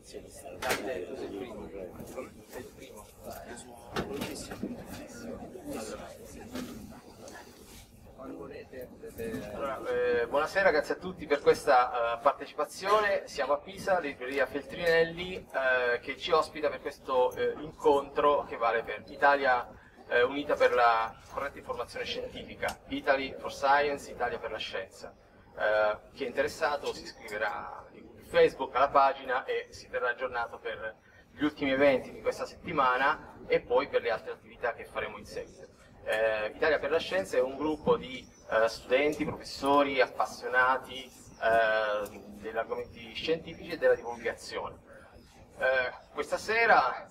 Allora, buonasera, grazie a tutti per questa partecipazione. Siamo a Pisa, libreria Feltrinelli, che ci ospita per questo incontro che vale per Italia Unita per la corretta informazione scientifica, Italy for Science, Italia per la scienza. Chi è interessato si iscriverà su Facebook alla pagina e si terrà aggiornato per gli ultimi eventi di questa settimana e poi per le altre attività che faremo in seguito. Italia per la scienza è un gruppo di studenti, professori, appassionati degli argomenti scientifici e della divulgazione. Questa sera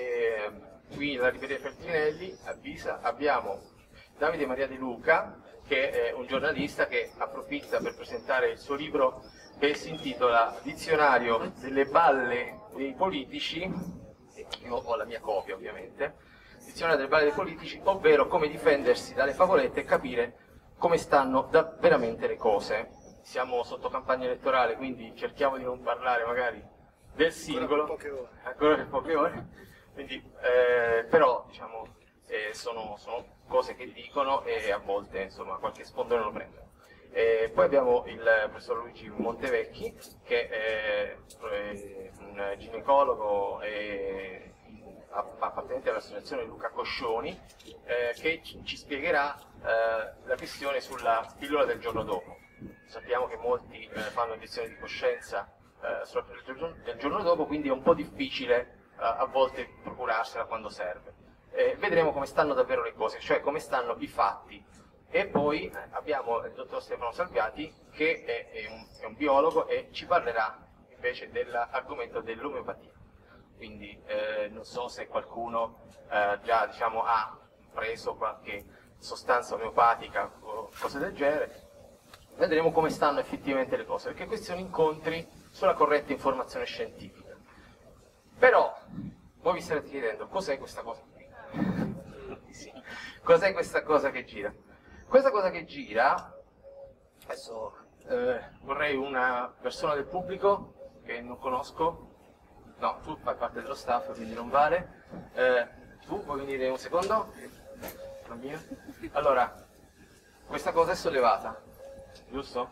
qui alla libreria Feltrinelli a Pisa abbiamo Davide Maria De Luca, che è un giornalista che approfitta per presentare il suo libro che si intitola Dizionario delle balle dei politici. Io ho la mia copia ovviamente. Dizionario delle balle dei politici, ovvero come difendersi dalle favolette e capire come stanno veramente le cose. Siamo sotto campagna elettorale, quindi cerchiamo di non parlare magari del singolo, ancora per poche ore, quindi, però diciamo, sono cose che dicono e a volte insomma qualche spondone lo prendono. Poi abbiamo il professor Luigi Montevecchi, che è un ginecologo e appartenente all'associazione Luca Coscioni, che ci spiegherà la questione sulla pillola del giorno dopo. Sappiamo che molti fanno obiezione di coscienza sulla pillola del giorno dopo, quindi è un po' difficile a volte procurarsela quando serve. Vedremo come stanno davvero le cose, cioè come stanno i fatti. E poi abbiamo il dottor Stefano Salviati, che è un biologo e ci parlerà invece dell'argomento dell'omeopatia. Quindi non so se qualcuno già diciamo, ha preso qualche sostanza omeopatica o cose del genere. Vedremo come stanno effettivamente le cose, perché questi sono incontri sulla corretta informazione scientifica. Però voi vi starete chiedendo cos'è questa cosa qui? Sì. Cos'è questa cosa che gira? Questa cosa che gira, adesso vorrei una persona del pubblico che non conosco. No, tu fai parte dello staff, quindi non vale. Tu vuoi venire un secondo? Bambino? Allora, questa cosa è sollevata, giusto?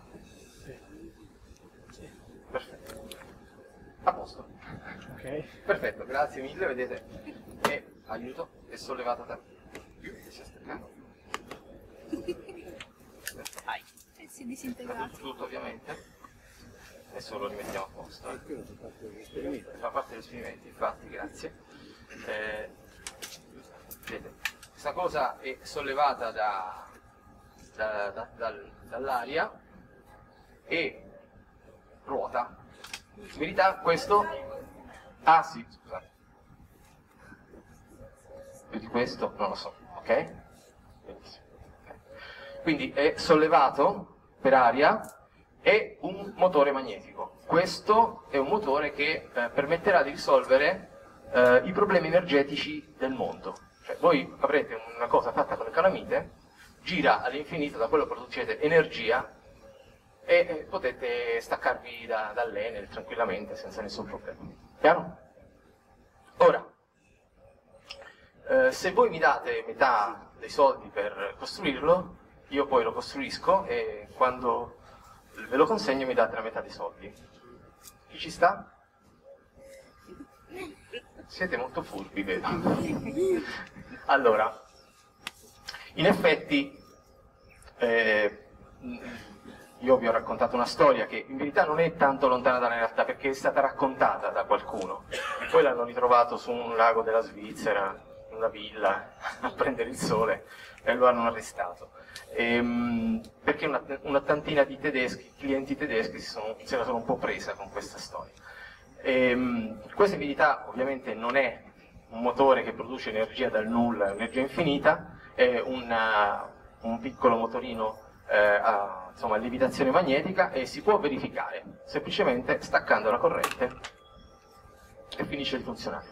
Sì. Perfetto. A posto. Ok. Perfetto, grazie mille, vedete. E aiuto, è sollevata da si è staccato. Si è disintegrato. Tutto ovviamente. Adesso lo rimettiamo a posto. Fa parte degli esperimenti, infatti, grazie. Vedete, questa cosa è sollevata dall'aria e ruota. In verità questo... Ah sì, scusate. Più di questo non lo so, ok? Benissimo. Okay. Quindi è sollevato per aria e un motore magnetico. Questo è un motore che permetterà di risolvere i problemi energetici del mondo. Cioè, voi avrete una cosa fatta con le calamite, gira all'infinito, da quello producete energia e potete staccarvi dall'Enel tranquillamente senza nessun problema. Chiaro? Ora, se voi mi date metà dei soldi per costruirlo, io poi lo costruisco e quando ve lo consegno mi date la metà dei soldi. Chi ci sta? Siete molto furbi, vedo. Allora, in effetti io vi ho raccontato una storia che in verità non è tanto lontana dalla realtà, perché è stata raccontata da qualcuno. Poi l'hanno ritrovato su un lago della Svizzera, in una villa, a prendere il sole, e lo hanno arrestato. Perché una tantina di tedeschi, clienti tedeschi, se la sono un po' presa con questa storia. Questa in verità ovviamente non è un motore che produce energia dal nulla, energia infinita, è un piccolo motorino a lievitazione magnetica e si può verificare semplicemente staccando la corrente e finisce di funzionare.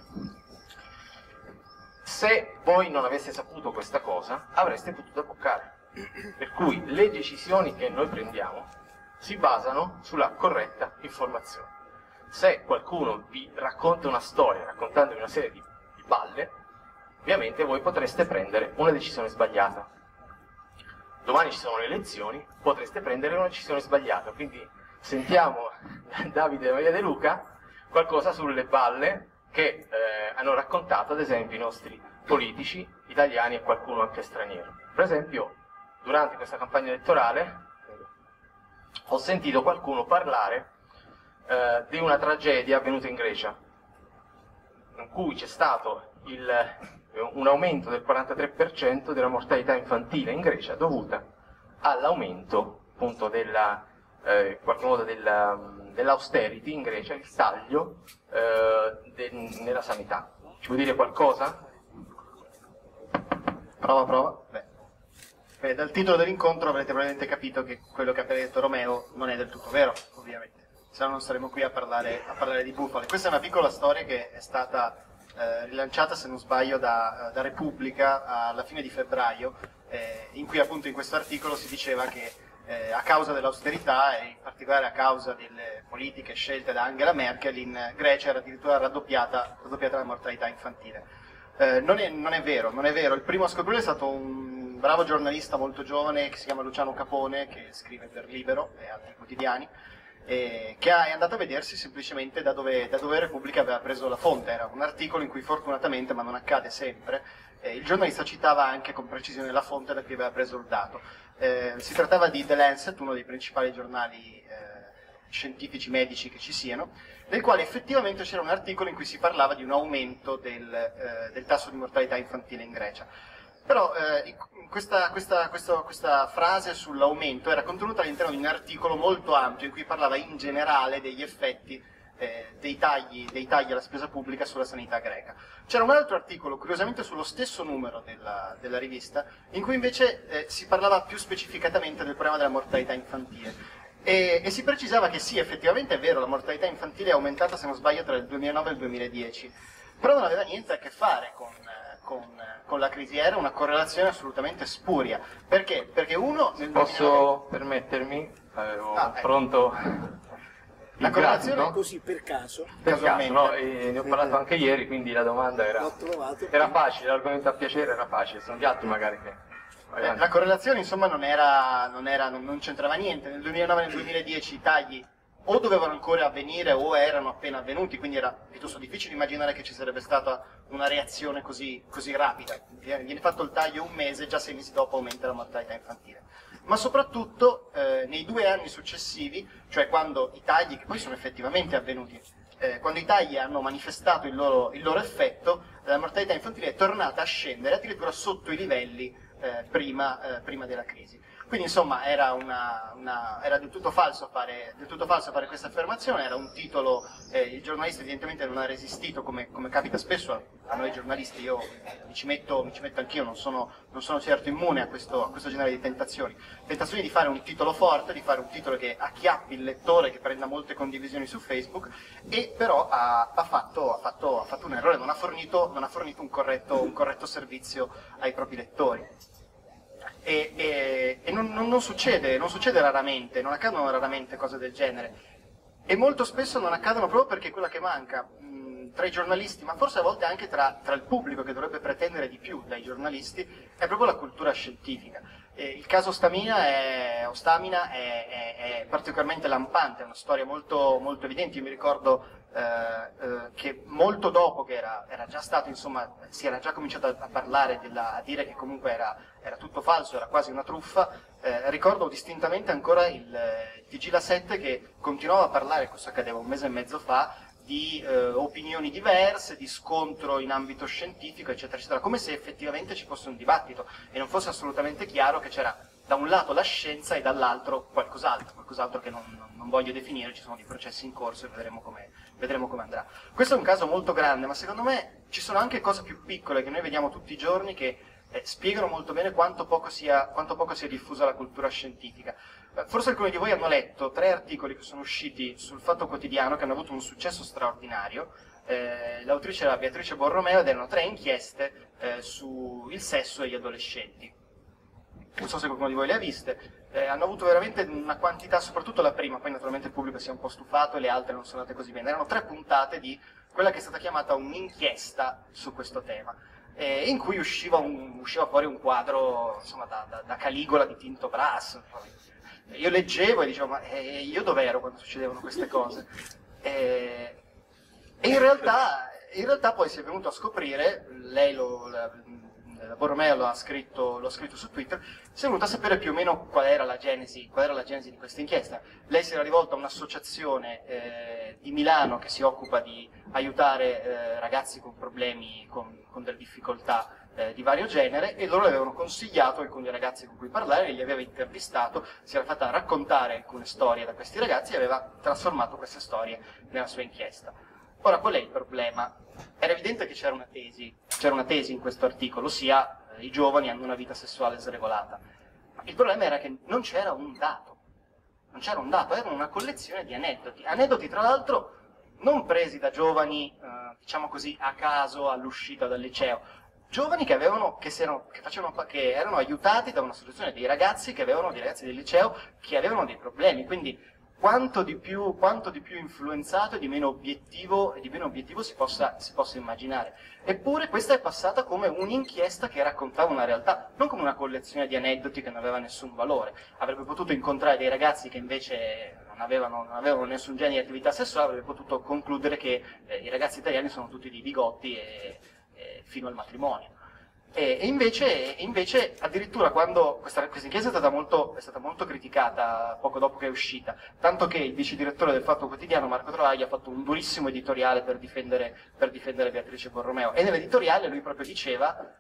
Se voi non aveste saputo questa cosa, avreste potuto bloccare. Per cui le decisioni che noi prendiamo si basano sulla corretta informazione. se qualcuno vi racconta una storia, raccontandovi una serie di balle, ovviamente voi potreste prendere una decisione sbagliata. Domani ci sono le elezioni, potreste prendere una decisione sbagliata, quindi sentiamo da Davide e Maria De Luca qualcosa sulle balle che hanno raccontato ad esempio i nostri politici italiani e qualcuno anche straniero. Per esempio, durante questa campagna elettorale ho sentito qualcuno parlare di una tragedia avvenuta in Grecia, in cui c'è stato un aumento del 43% della mortalità infantile in Grecia dovuta all'aumento appunto in qualche modo dell'austerity in Grecia, il taglio nella sanità. Ci vuoi dire qualcosa? Prova. Beh, dal titolo dell'incontro avrete probabilmente capito che quello che ha appena detto Romeo non è del tutto vero, ovviamente, se no non saremo qui a parlare di bufale. Questa è una piccola storia che è stata rilanciata, se non sbaglio, da Repubblica alla fine di febbraio, in cui appunto in questo articolo si diceva che a causa dell'austerità e in particolare a causa delle politiche scelte da Angela Merkel, in Grecia era addirittura raddoppiata la mortalità infantile. Non è vero. Il primo a scoprirlo è stato un bravo giornalista molto giovane che si chiama Luciano Capone, che scrive per Libero e altri quotidiani, che è andato a vedersi semplicemente da dove Repubblica aveva preso la fonte. Era un articolo in cui fortunatamente, ma non accade sempre, il giornalista citava anche con precisione la fonte da cui aveva preso il dato. Si trattava di The Lancet, uno dei principali giornali scientifici medici che ci siano, nel quale effettivamente c'era un articolo in cui si parlava di un aumento del tasso di mortalità infantile in Grecia. Però questa frase sull'aumento era contenuta all'interno di un articolo molto ampio in cui parlava in generale degli effetti dei tagli alla spesa pubblica sulla sanità greca. C'era un altro articolo, curiosamente sullo stesso numero della rivista, in cui invece si parlava più specificatamente del problema della mortalità infantile. E si precisava che sì, effettivamente è vero, la mortalità infantile è aumentata, se non sbaglio, tra il 2009 e il 2010, però non aveva niente a che fare con la crisi, era una correlazione assolutamente spuria. Perché? Perché uno... Posso permettermi? Avevo pronto... La correlazione no? Così per caso. Per caso, no? Ne ho parlato anche ieri, quindi la domanda era facile, l'argomento a piacere era facile, sono gli altri magari che... La correlazione insomma non c'entrava niente. Nel 2009 e nel 2010 i tagli o dovevano ancora avvenire o erano appena avvenuti, quindi era piuttosto difficile immaginare che ci sarebbe stata una reazione così rapida. Viene fatto il taglio un mese, già 6 mesi dopo aumenta la mortalità infantile. Ma soprattutto nei 2 anni successivi, cioè quando i tagli, che poi sono effettivamente avvenuti, quando i tagli hanno manifestato il loro effetto, la mortalità infantile è tornata a scendere addirittura sotto i livelli prima della crisi. Quindi insomma era del tutto falso fare questa affermazione, era un titolo, il giornalista evidentemente non ha resistito come capita spesso a noi giornalisti, io mi ci metto anch'io, non sono certo immune a questo genere di tentazioni di fare un titolo forte, di fare un titolo che acchiappi il lettore, che prenda molte condivisioni su Facebook, e però ha fatto un errore, non ha fornito un corretto servizio ai propri lettori. E non succede raramente, non accadono raramente cose del genere, e molto spesso non accadono proprio perché quella che manca tra i giornalisti, ma forse a volte anche tra il pubblico, che dovrebbe pretendere di più dai giornalisti, è proprio la cultura scientifica. Il caso Stamina è particolarmente lampante, è una storia molto, molto evidente. Io mi ricordo che molto dopo che era già stato, insomma, si era già cominciato a parlare, a dire che comunque era tutto falso, era quasi una truffa. Ricordo distintamente ancora il TG La 7 che continuava a parlare, questo accadeva 1 mese e mezzo fa, di opinioni diverse, di scontro in ambito scientifico, eccetera, eccetera, come se effettivamente ci fosse un dibattito e non fosse assolutamente chiaro che c'era da un lato la scienza e dall'altro qualcos'altro che non voglio definire. Ci sono dei processi in corso e vedremo come andrà. Questo è un caso molto grande, ma secondo me ci sono anche cose più piccole che noi vediamo tutti i giorni che spiegano molto bene quanto poco sia diffusa la cultura scientifica. Forse alcuni di voi hanno letto 3 articoli che sono usciti sul Fatto Quotidiano, che hanno avuto un successo straordinario. L'autrice era Beatrice Borromeo ed erano 3 inchieste sul sesso e gli adolescenti. non so se qualcuno di voi le ha viste, hanno avuto veramente una quantità, soprattutto la prima, poi naturalmente il pubblico si è un po' stufato e le altre non sono andate così bene. Erano 3 puntate di quella che è stata chiamata un'inchiesta su questo tema, in cui usciva fuori un quadro, insomma, da Caligola di Tinto Brass. Io leggevo e dicevo, ma io dov'ero quando succedevano queste cose? E in realtà poi si è venuto a scoprire, lei Borromeo lo ha scritto su Twitter, si è venuto a sapere più o meno qual era la genesi di questa inchiesta. Lei si era rivolta a un'associazione di Milano che si occupa di aiutare ragazzi con problemi, con delle difficoltà di vario genere, e loro le avevano consigliato alcuni ragazzi con cui parlare, li aveva intervistato, si era fatta raccontare alcune storie da questi ragazzi e aveva trasformato queste storie nella sua inchiesta. Ora, qual è il problema? Era evidente che c'era una tesi in questo articolo, ossia i giovani hanno una vita sessuale sregolata. Ma il problema era che non c'era un dato, era una collezione di aneddoti tra l'altro non presi da giovani, diciamo così, a caso all'uscita dal liceo, giovani che erano aiutati da un'associazione dei ragazzi del liceo che avevano dei problemi, quindi quanto di più influenzato e di meno obiettivo si possa immaginare. Eppure questa è passata come un'inchiesta che raccontava una realtà, non come una collezione di aneddoti che non aveva nessun valore. Avrebbe potuto incontrare dei ragazzi che invece non avevano nessun genere di attività sessuale, avrebbe potuto concludere che i ragazzi italiani sono tutti di bigotti fino al matrimonio. E invece addirittura quando questa inchiesta è stata molto criticata poco dopo che è uscita, tanto che il vice direttore del Fatto Quotidiano, Marco Travaglia, ha fatto un durissimo editoriale per difendere Beatrice Borromeo, e nell'editoriale lui proprio diceva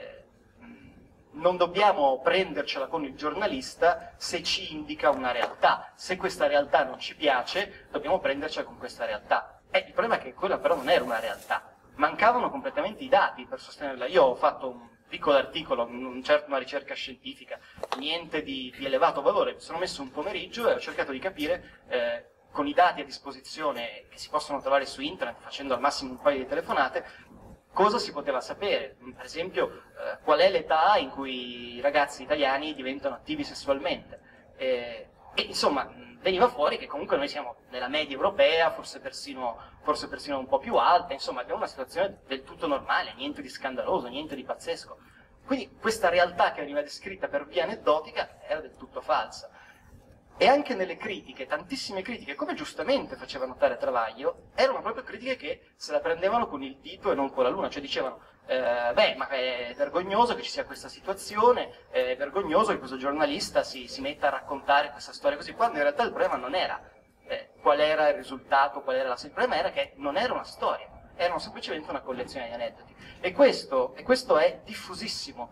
non dobbiamo prendercela con il giornalista se ci indica una realtà, se questa realtà non ci piace dobbiamo prendercela con questa realtà. Il problema è che quella però non era una realtà. Mancavano completamente i dati per sostenerla. Io ho fatto un piccolo articolo, non certo una ricerca scientifica, niente di elevato valore, mi sono messo un pomeriggio e ho cercato di capire, con i dati a disposizione che si possono trovare su internet, facendo al massimo un paio di telefonate, cosa si poteva sapere. Per esempio, qual è l'età in cui i ragazzi italiani diventano attivi sessualmente. E insomma, veniva fuori che comunque noi siamo nella media europea, forse persino un po' più alta, insomma abbiamo una situazione del tutto normale, niente di scandaloso, niente di pazzesco. Quindi questa realtà che veniva descritta per via aneddotica era del tutto falsa. E anche nelle critiche, tantissime critiche, come giustamente faceva notare Travaglio, erano proprio critiche che se la prendevano con il dito e non con la luna, cioè dicevano ma è vergognoso che ci sia questa situazione, è vergognoso che questo giornalista si metta a raccontare questa storia così, quando in realtà il problema non era qual era il risultato, il problema era che non era una storia, erano semplicemente una collezione di aneddoti. E questo è diffusissimo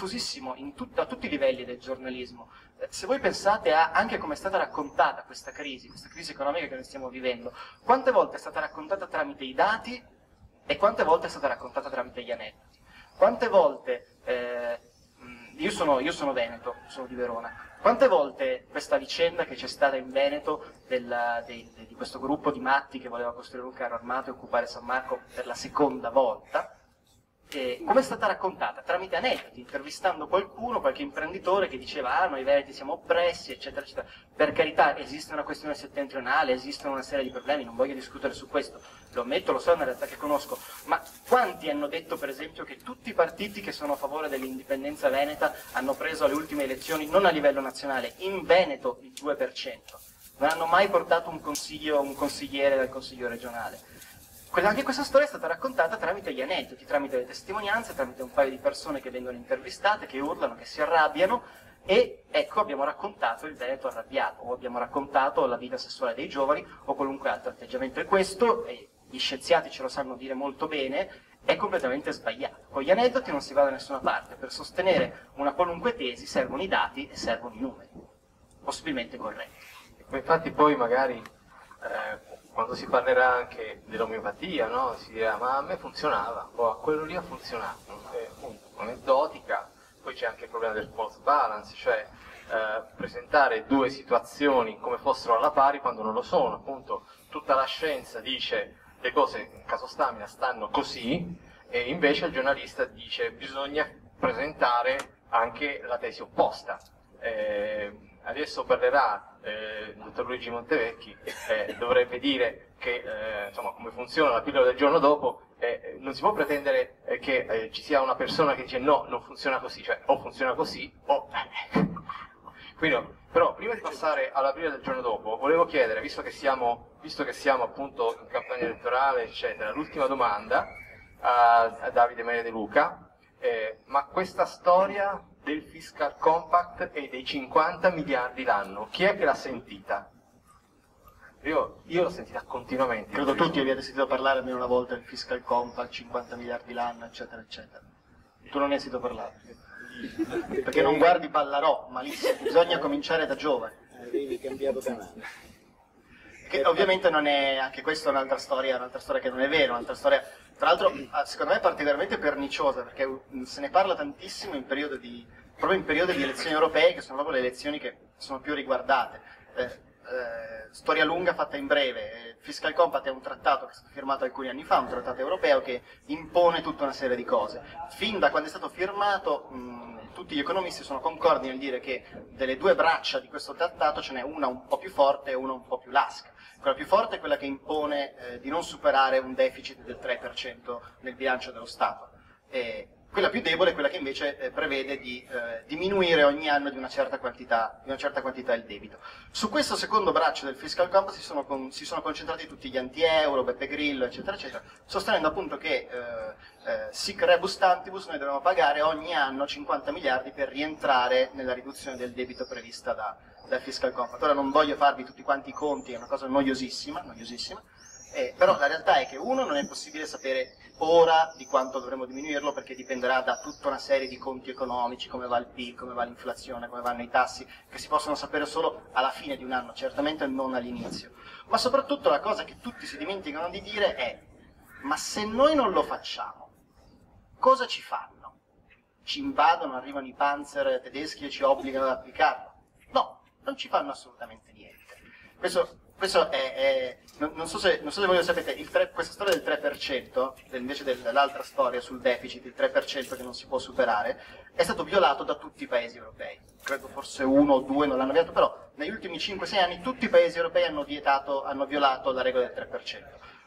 a tutti i livelli del giornalismo. Se voi pensate a anche come è stata raccontata questa crisi economica che noi stiamo vivendo, quante volte è stata raccontata tramite i dati e quante volte è stata raccontata tramite gli aneddoti. Quante volte, io sono veneto, sono di Verona, quante volte questa vicenda che c'è stata in Veneto di questo gruppo di matti che voleva costruire un carro armato e occupare San Marco per la seconda volta, come è stata raccontata? Tramite aneddoti, intervistando qualche imprenditore che diceva noi veneti siamo oppressi, eccetera, eccetera. Per carità, esiste una questione settentrionale, esistono una serie di problemi, non voglio discutere su questo, lo ammetto, lo so, è una realtà che conosco, ma quanti hanno detto per esempio che tutti i partiti che sono a favore dell'indipendenza veneta hanno preso alle ultime elezioni, non a livello nazionale, in Veneto il 2%, non hanno mai portato un consigliere dal consiglio regionale. Anche questa storia è stata raccontata tramite gli aneddoti, tramite le testimonianze, tramite un paio di persone che vengono intervistate, che urlano, che si arrabbiano, e ecco abbiamo raccontato il Veneto arrabbiato, o abbiamo raccontato la vita sessuale dei giovani, o qualunque altro atteggiamento. E questo, gli scienziati ce lo sanno dire molto bene, è completamente sbagliato. Con gli aneddoti non si va da nessuna parte. Per sostenere una qualunque tesi servono i dati e servono i numeri, possibilmente corretti. Infatti poi magari quando si parlerà anche dell'omeopatia, no? Si dirà ma a me funzionava, o a quello lì ha funzionato, appunto, aneddotica. Poi c'è anche il problema del false balance, cioè presentare due situazioni come fossero alla pari quando non lo sono. Appunto, tutta la scienza dice le cose in caso Stamina stanno così, e invece il giornalista dice bisogna presentare anche la tesi opposta. Adesso parlerà il dottor Luigi Montevecchi, dovrebbe dire che insomma, come funziona la pillola del giorno dopo. Non si può pretendere che ci sia una persona che dice no, non funziona così, cioè o funziona così o... Quindi, però prima di passare alla pillola del giorno dopo, volevo chiedere, visto che siamo appunto in campagna elettorale, eccetera, l'ultima domanda a Davide Maria De Luca, ma questa storia del fiscal compact e dei 50 miliardi l'anno, chi è che l'ha sentita? Io l'ho sentita continuamente. Credo tutti abbiate sentito parlare almeno una volta del fiscal compact, 50 miliardi l'anno, eccetera, eccetera. Tu non ne hai sentito parlare? Perché non guardi Ballarò, malissimo, bisogna cominciare da giovane. Avevi cambiato canale. Che ovviamente non è, anche questa è un'altra storia che non è vera, un'altra storia, tra l'altro secondo me particolarmente perniciosa, perché se ne parla tantissimo proprio in periodi di elezioni europee, che sono proprio le elezioni che sono più riguardate. Storia lunga fatta in breve, il Fiscal Compact è un trattato che è stato firmato alcuni anni fa, un trattato europeo che impone tutta una serie di cose. Fin da quando è stato firmato tutti gli economisti sono concordi nel dire che delle due braccia di questo trattato ce n'è una un po' più forte e una un po' più lasca. Quella più forte è quella che impone di non superare un deficit del 3% nel bilancio dello Stato. Quella più debole è quella che invece prevede di diminuire ogni anno di una certa quantità il debito. Su questo secondo braccio del Fiscal Compact si sono concentrati tutti gli anti-euro, Beppe Grillo, eccetera, eccetera, sostenendo appunto che sic rebus tantibus noi dobbiamo pagare ogni anno 50 miliardi per rientrare nella riduzione del debito prevista dal Fiscal Compact. Ora non voglio farvi tutti quanti i conti, è una cosa noiosissima, però la realtà è che uno, non è possibile sapere ora di quanto dovremo diminuirlo perché dipenderà da tutta una serie di conti economici, come va il PIL, come va l'inflazione, come vanno i tassi, che si possono sapere solo alla fine di un anno, certamente non all'inizio. Ma soprattutto la cosa che tutti si dimenticano di dire è: ma se noi non lo facciamo, cosa ci fanno? Ci invadono, arrivano i panzer tedeschi e ci obbligano ad applicarlo? No, non ci fanno assolutamente niente. Questo è non so se voi lo sapete, questa storia del 3%, invece dell'altra storia sul deficit, il 3% che non si può superare, è stato violato da tutti i paesi europei. Credo forse uno o due non l'hanno violato, però negli ultimi 5-6 anni tutti i paesi europei hanno violato la regola del 3%.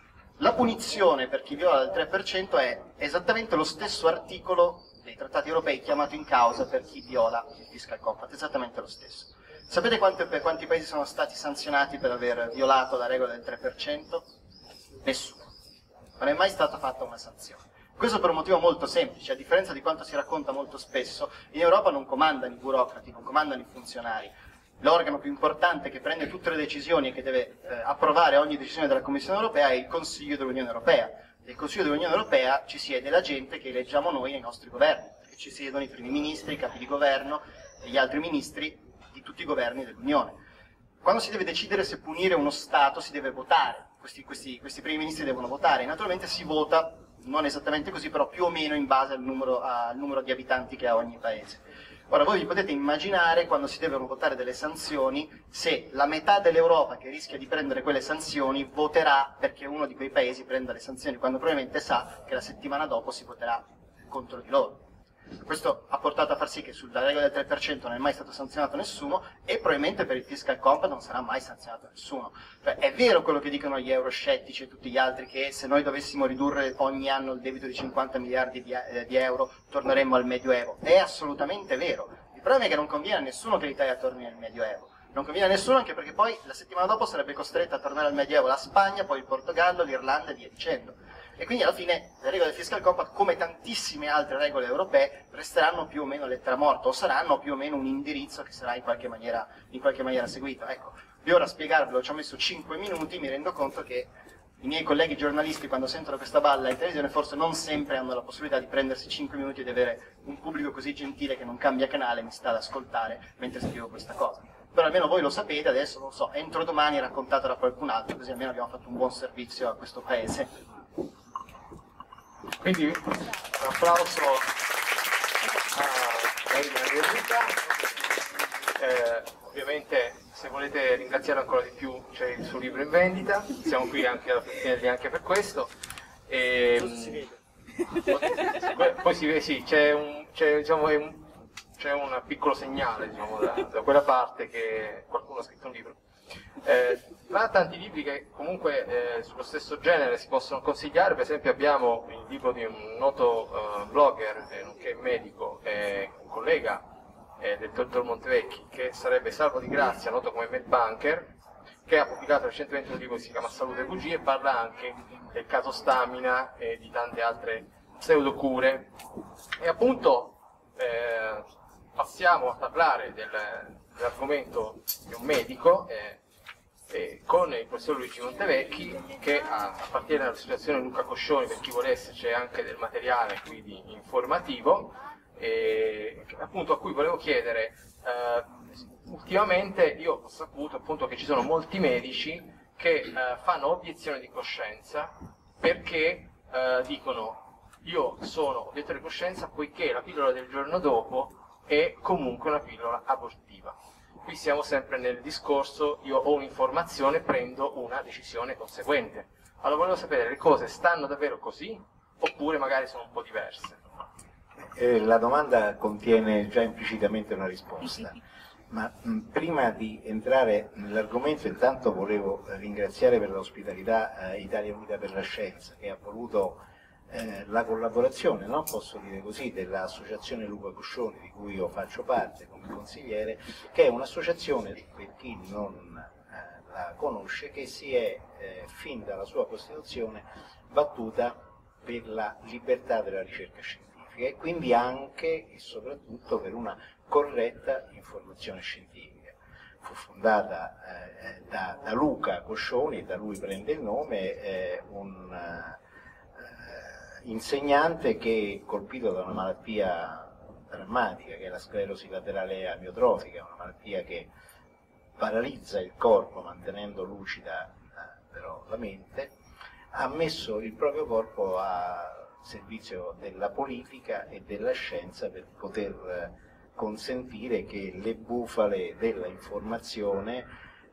La punizione per chi viola il 3% è esattamente lo stesso articolo dei trattati europei chiamato in causa per chi viola il Fiscal Compact, esattamente lo stesso. Sapete quanti paesi sono stati sanzionati per aver violato la regola del 3%? Nessuno. Non è mai stata fatta una sanzione. Questo per un motivo molto semplice: a differenza di quanto si racconta molto spesso, in Europa non comandano i burocrati, non comandano i funzionari. L'organo più importante che prende tutte le decisioni e che deve approvare ogni decisione della Commissione europea è il Consiglio dell'Unione Europea. Nel Consiglio dell'Unione Europea ci siede la gente che eleggiamo noi nei nostri governi, perché ci siedono i primi ministri, i capi di governo e gli altri ministri di tutti i governi dell'Unione. Quando si deve decidere se punire uno Stato si deve votare, questi primi ministri devono votare, e naturalmente si vota, non esattamente così, però più o meno in base al numero di abitanti che ha ogni paese. Ora voi vi potete immaginare, quando si devono votare delle sanzioni, se la metà dell'Europa che rischia di prendere quelle sanzioni voterà perché uno di quei paesi prenda le sanzioni, quando probabilmente sa che la settimana dopo si voterà contro di loro. Questo ha portato a far sì che sulla regola del 3% non è mai stato sanzionato nessuno, e probabilmente per il Fiscal Compact non sarà mai sanzionato nessuno. Cioè, è vero quello che dicono gli euroscettici e tutti gli altri, che se noi dovessimo ridurre ogni anno il debito di 50 miliardi di euro torneremmo al Medioevo. È assolutamente vero. Il problema è che non conviene a nessuno che l'Italia torni al Medioevo. Non conviene a nessuno, anche perché poi la settimana dopo sarebbe costretta a tornare al Medioevo la Spagna, poi il Portogallo, l'Irlanda e via dicendo. E quindi alla fine le regole del Fiscal Compact, come tantissime altre regole europee, resteranno più o meno lettera morta, o saranno più o meno un indirizzo che sarà in qualche maniera seguito. Ecco, io ora a spiegarvelo ci ho messo 5 minuti, mi rendo conto che i miei colleghi giornalisti, quando sentono questa balla in televisione, forse non sempre hanno la possibilità di prendersi 5 minuti e di avere un pubblico così gentile che non cambia canale e mi sta ad ascoltare mentre scrivo questa cosa. Però almeno voi lo sapete, adesso non so, entro domani raccontatelo a qualcun altro, così almeno abbiamo fatto un buon servizio a questo paese. Quindi un applauso a Davide Maria De Luca. Ovviamente, se volete ringraziare ancora di più, c'è il suo libro in vendita, siamo qui anche alla Feltrinelli anche per questo. Poi si vede, sì, diciamo, c'è un piccolo segnale, diciamo, da quella parte che qualcuno ha scritto un libro. Tra tanti libri che comunque sullo stesso genere si possono consigliare, per esempio abbiamo il libro di un noto blogger, nonché medico, un collega del dottor Montevecchi, che sarebbe Salvo Di Grazia, noto come Medbanker, che ha pubblicato recentemente un libro che si chiama Salute e Bugie e parla anche del caso Stamina e di tante altre pseudocure. E appunto passiamo a parlare dell'argomento di un medico con il professor Luigi Montevecchi, che appartiene all'associazione Luca Coscioni. Per chi volesse c'è anche del materiale qui di informativo, appunto a cui volevo chiedere, ultimamente io ho saputo appunto che ci sono molti medici che fanno obiezione di coscienza perché dicono: io sono obiettore di coscienza poiché la pillola del giorno dopo è comunque una pillola abortiva. Qui siamo sempre nel discorso: io ho un'informazione, prendo una decisione conseguente. Allora volevo sapere, le cose stanno davvero così oppure magari sono un po' diverse? La domanda contiene già implicitamente una risposta, ma prima di entrare nell'argomento intanto volevo ringraziare per l'ospitalità Italia Unita per la Scienza, che ha voluto la collaborazione, no? Posso dire così, dell'associazione Luca Coscioni, di cui io faccio parte come consigliere, che è un'associazione, per chi non la conosce, che si è fin dalla sua costituzione battuta per la libertà della ricerca scientifica e quindi anche e soprattutto per una corretta informazione scientifica. Fu fondata da Luca Coscioni, da lui prende il nome, un insegnante che, colpito da una malattia drammatica che è la sclerosi laterale amiotrofica, una malattia che paralizza il corpo mantenendo lucida però la mente, ha messo il proprio corpo a servizio della politica e della scienza per poter consentire che le bufale della informazione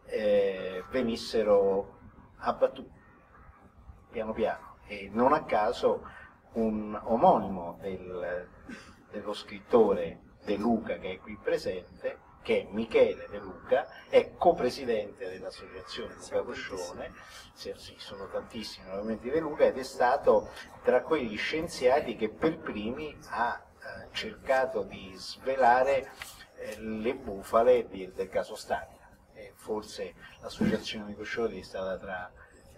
venissero abbattute piano piano. E non a caso un omonimo dello scrittore De Luca, che è qui presente, che è Michele De Luca, è copresidente dell'associazione Luca Coscione, sì, sono tantissimi ovviamente De Luca, ed è stato tra quegli scienziati che per primi ha cercato di svelare le bufale del caso Stamina. Forse l'associazione di Coscioni è stata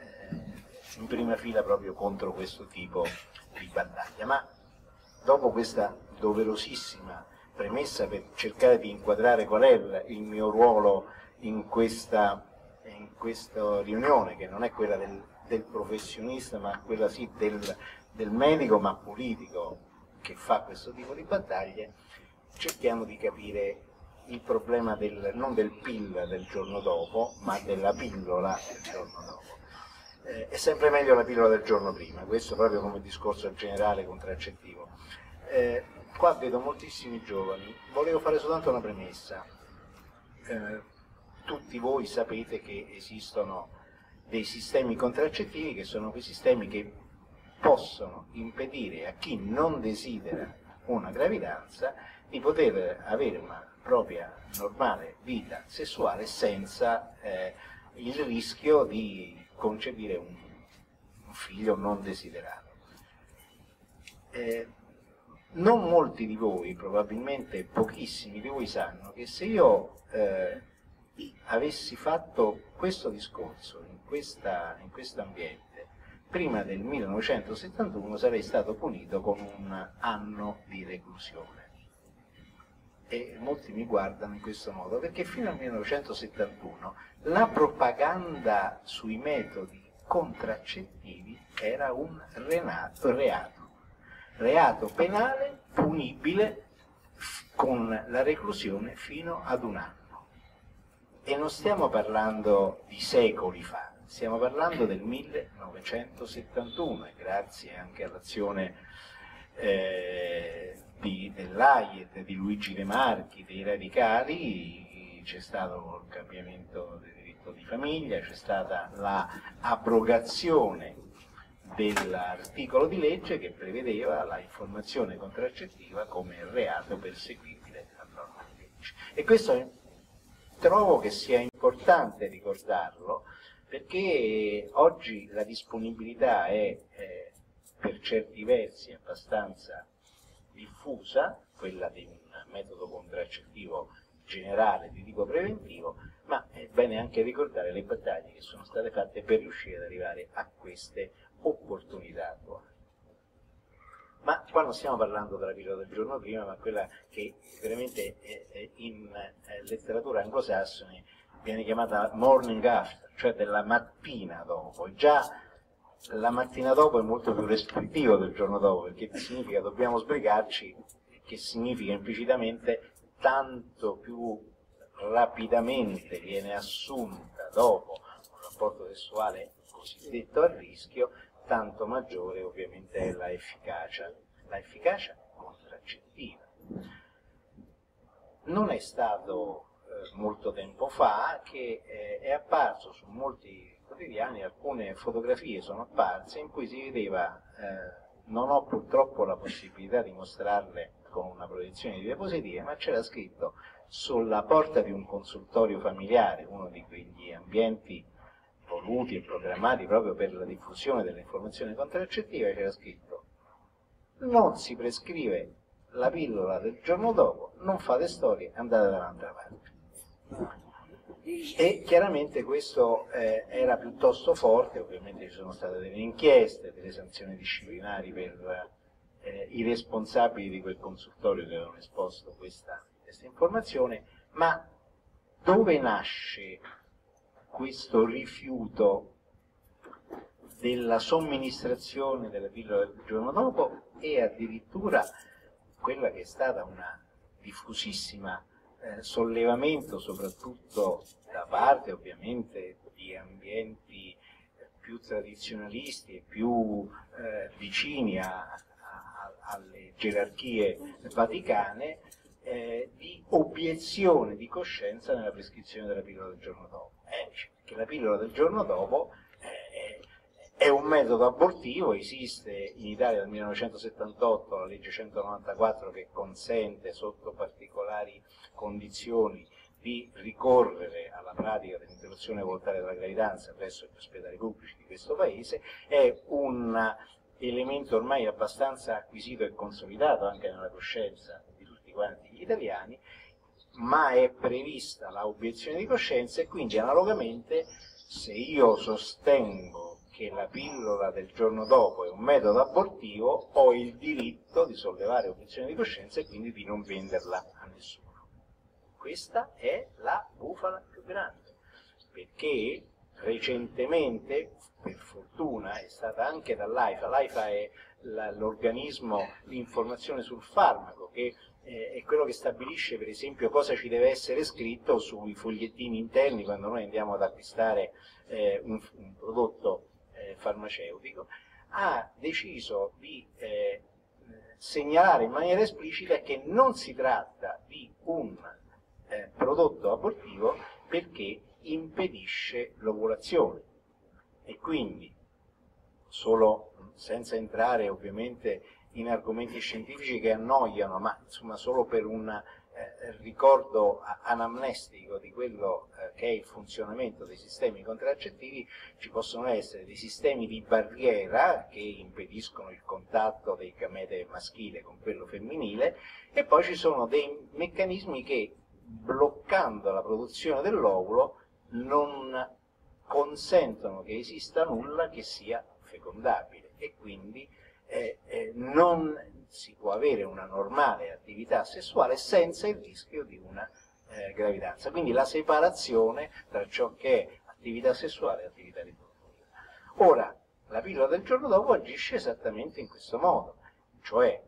in prima fila proprio contro questo tipo di battaglia. Ma dopo questa doverosissima premessa per cercare di inquadrare qual è il mio ruolo in questa riunione, che non è quella del professionista, ma quella sì del medico ma politico che fa questo tipo di battaglie, cerchiamo di capire il problema non del PIL del giorno dopo, ma della pillola del giorno dopo. È sempre meglio la pillola del giorno prima, questo proprio come discorso generale contraccettivo. Qua vedo moltissimi giovani, volevo fare soltanto una premessa. Tutti voi sapete che esistono dei sistemi contraccettivi che sono quei sistemi che possono impedire a chi non desidera una gravidanza di poter avere una propria normale vita sessuale senza il rischio di concepire un figlio non desiderato. Non molti di voi, probabilmente pochissimi di voi, sanno che se io avessi fatto questo discorso in questo ambiente prima del 1971 sarei stato punito con un anno di reclusione. E molti mi guardano in questo modo perché fino al 1971 la propaganda sui metodi contraccettivi era un reato penale punibile con la reclusione fino ad un anno. E non stiamo parlando di secoli fa, stiamo parlando del 1971 e grazie anche all'azione dell'AIED, di Luigi De Marchi, dei radicali, c'è stato il cambiamento del diritto di famiglia, c'è stata l'abrogazione dell'articolo di legge che prevedeva la informazione contraccettiva come reato perseguibile medici. E questo trovo che sia importante ricordarlo, perché oggi la disponibilità è per certi versi abbastanza diffusa, quella di un metodo contraccettivo generale di tipo preventivo, ma è bene anche ricordare le battaglie che sono state fatte per riuscire ad arrivare a queste opportunità attuali. Ma qua non stiamo parlando della pillola del giorno prima, ma quella che veramente in letteratura anglosassone viene chiamata morning after, cioè della mattina dopo. E già la mattina dopo è molto più restrittivo del giorno dopo, perché significa dobbiamo sbrigarci, che significa implicitamente tanto più rapidamente viene assunta dopo un rapporto sessuale cosiddetto a rischio, tanto maggiore ovviamente è la efficacia contraccettiva. Non è stato molto tempo fa che è apparso su molti quotidiani, alcune fotografie sono apparse in cui si vedeva, non ho purtroppo la possibilità di mostrarle con una proiezione di diapositive, ma c'era scritto sulla porta di un consultorio familiare, uno di quegli ambienti voluti e programmati proprio per la diffusione dell'informazione contraccettiva, c'era scritto: non si prescrive la pillola del giorno dopo, non fate storie, andate da un'altra parte. E chiaramente questo era piuttosto forte, ovviamente ci sono state delle inchieste, delle sanzioni disciplinari per i responsabili di quel consultorio che avevano esposto questa informazione, ma dove nasce questo rifiuto della somministrazione della pillola del giorno dopo e addirittura quella che è stata una diffusissima sollevamento soprattutto da parte ovviamente di ambienti più tradizionalisti e più vicini alle gerarchie vaticane, di obiezione di coscienza nella prescrizione della pillola del giorno dopo. Perché la pillola del giorno dopo è un metodo abortivo, esiste in Italia dal 1978 la legge 194 che consente sotto particolari condizioni di ricorrere alla pratica dell'interruzione volontaria della gravidanza presso gli ospedali pubblici di questo paese, è un elemento ormai abbastanza acquisito e consolidato anche nella coscienza di tutti quanti gli italiani, ma è prevista la obiezione di coscienza e quindi analogamente se io sostengo che la pillola del giorno dopo è un metodo abortivo, ho il diritto di sollevare obiezione di coscienza e quindi di non venderla a nessuno. Questa è la bufala più grande, perché recentemente, per fortuna, è stata anche dall'AIFA, l'AIFA è l'organismo di informazione sul farmaco, che è quello che stabilisce per esempio cosa ci deve essere scritto sui fogliettini interni quando noi andiamo ad acquistare un prodotto farmaceutico, ha deciso di segnalare in maniera esplicita che non si tratta di un prodotto abortivo perché impedisce l'ovulazione e quindi, solo senza entrare ovviamente in argomenti scientifici che annoiano, ma insomma solo per un ricordo anamnestico di quello che è il funzionamento dei sistemi contraccettivi, ci possono essere dei sistemi di barriera che impediscono il contatto del gamete maschile con quello femminile e poi ci sono dei meccanismi che, bloccando la produzione dell'ovulo, non consentono che esista nulla che sia fecondabile e quindi non si può avere una normale attività sessuale senza il rischio di una gravidanza. Quindi la separazione tra ciò che è attività sessuale e attività riproduttiva. Ora, la pillola del giorno dopo agisce esattamente in questo modo, cioè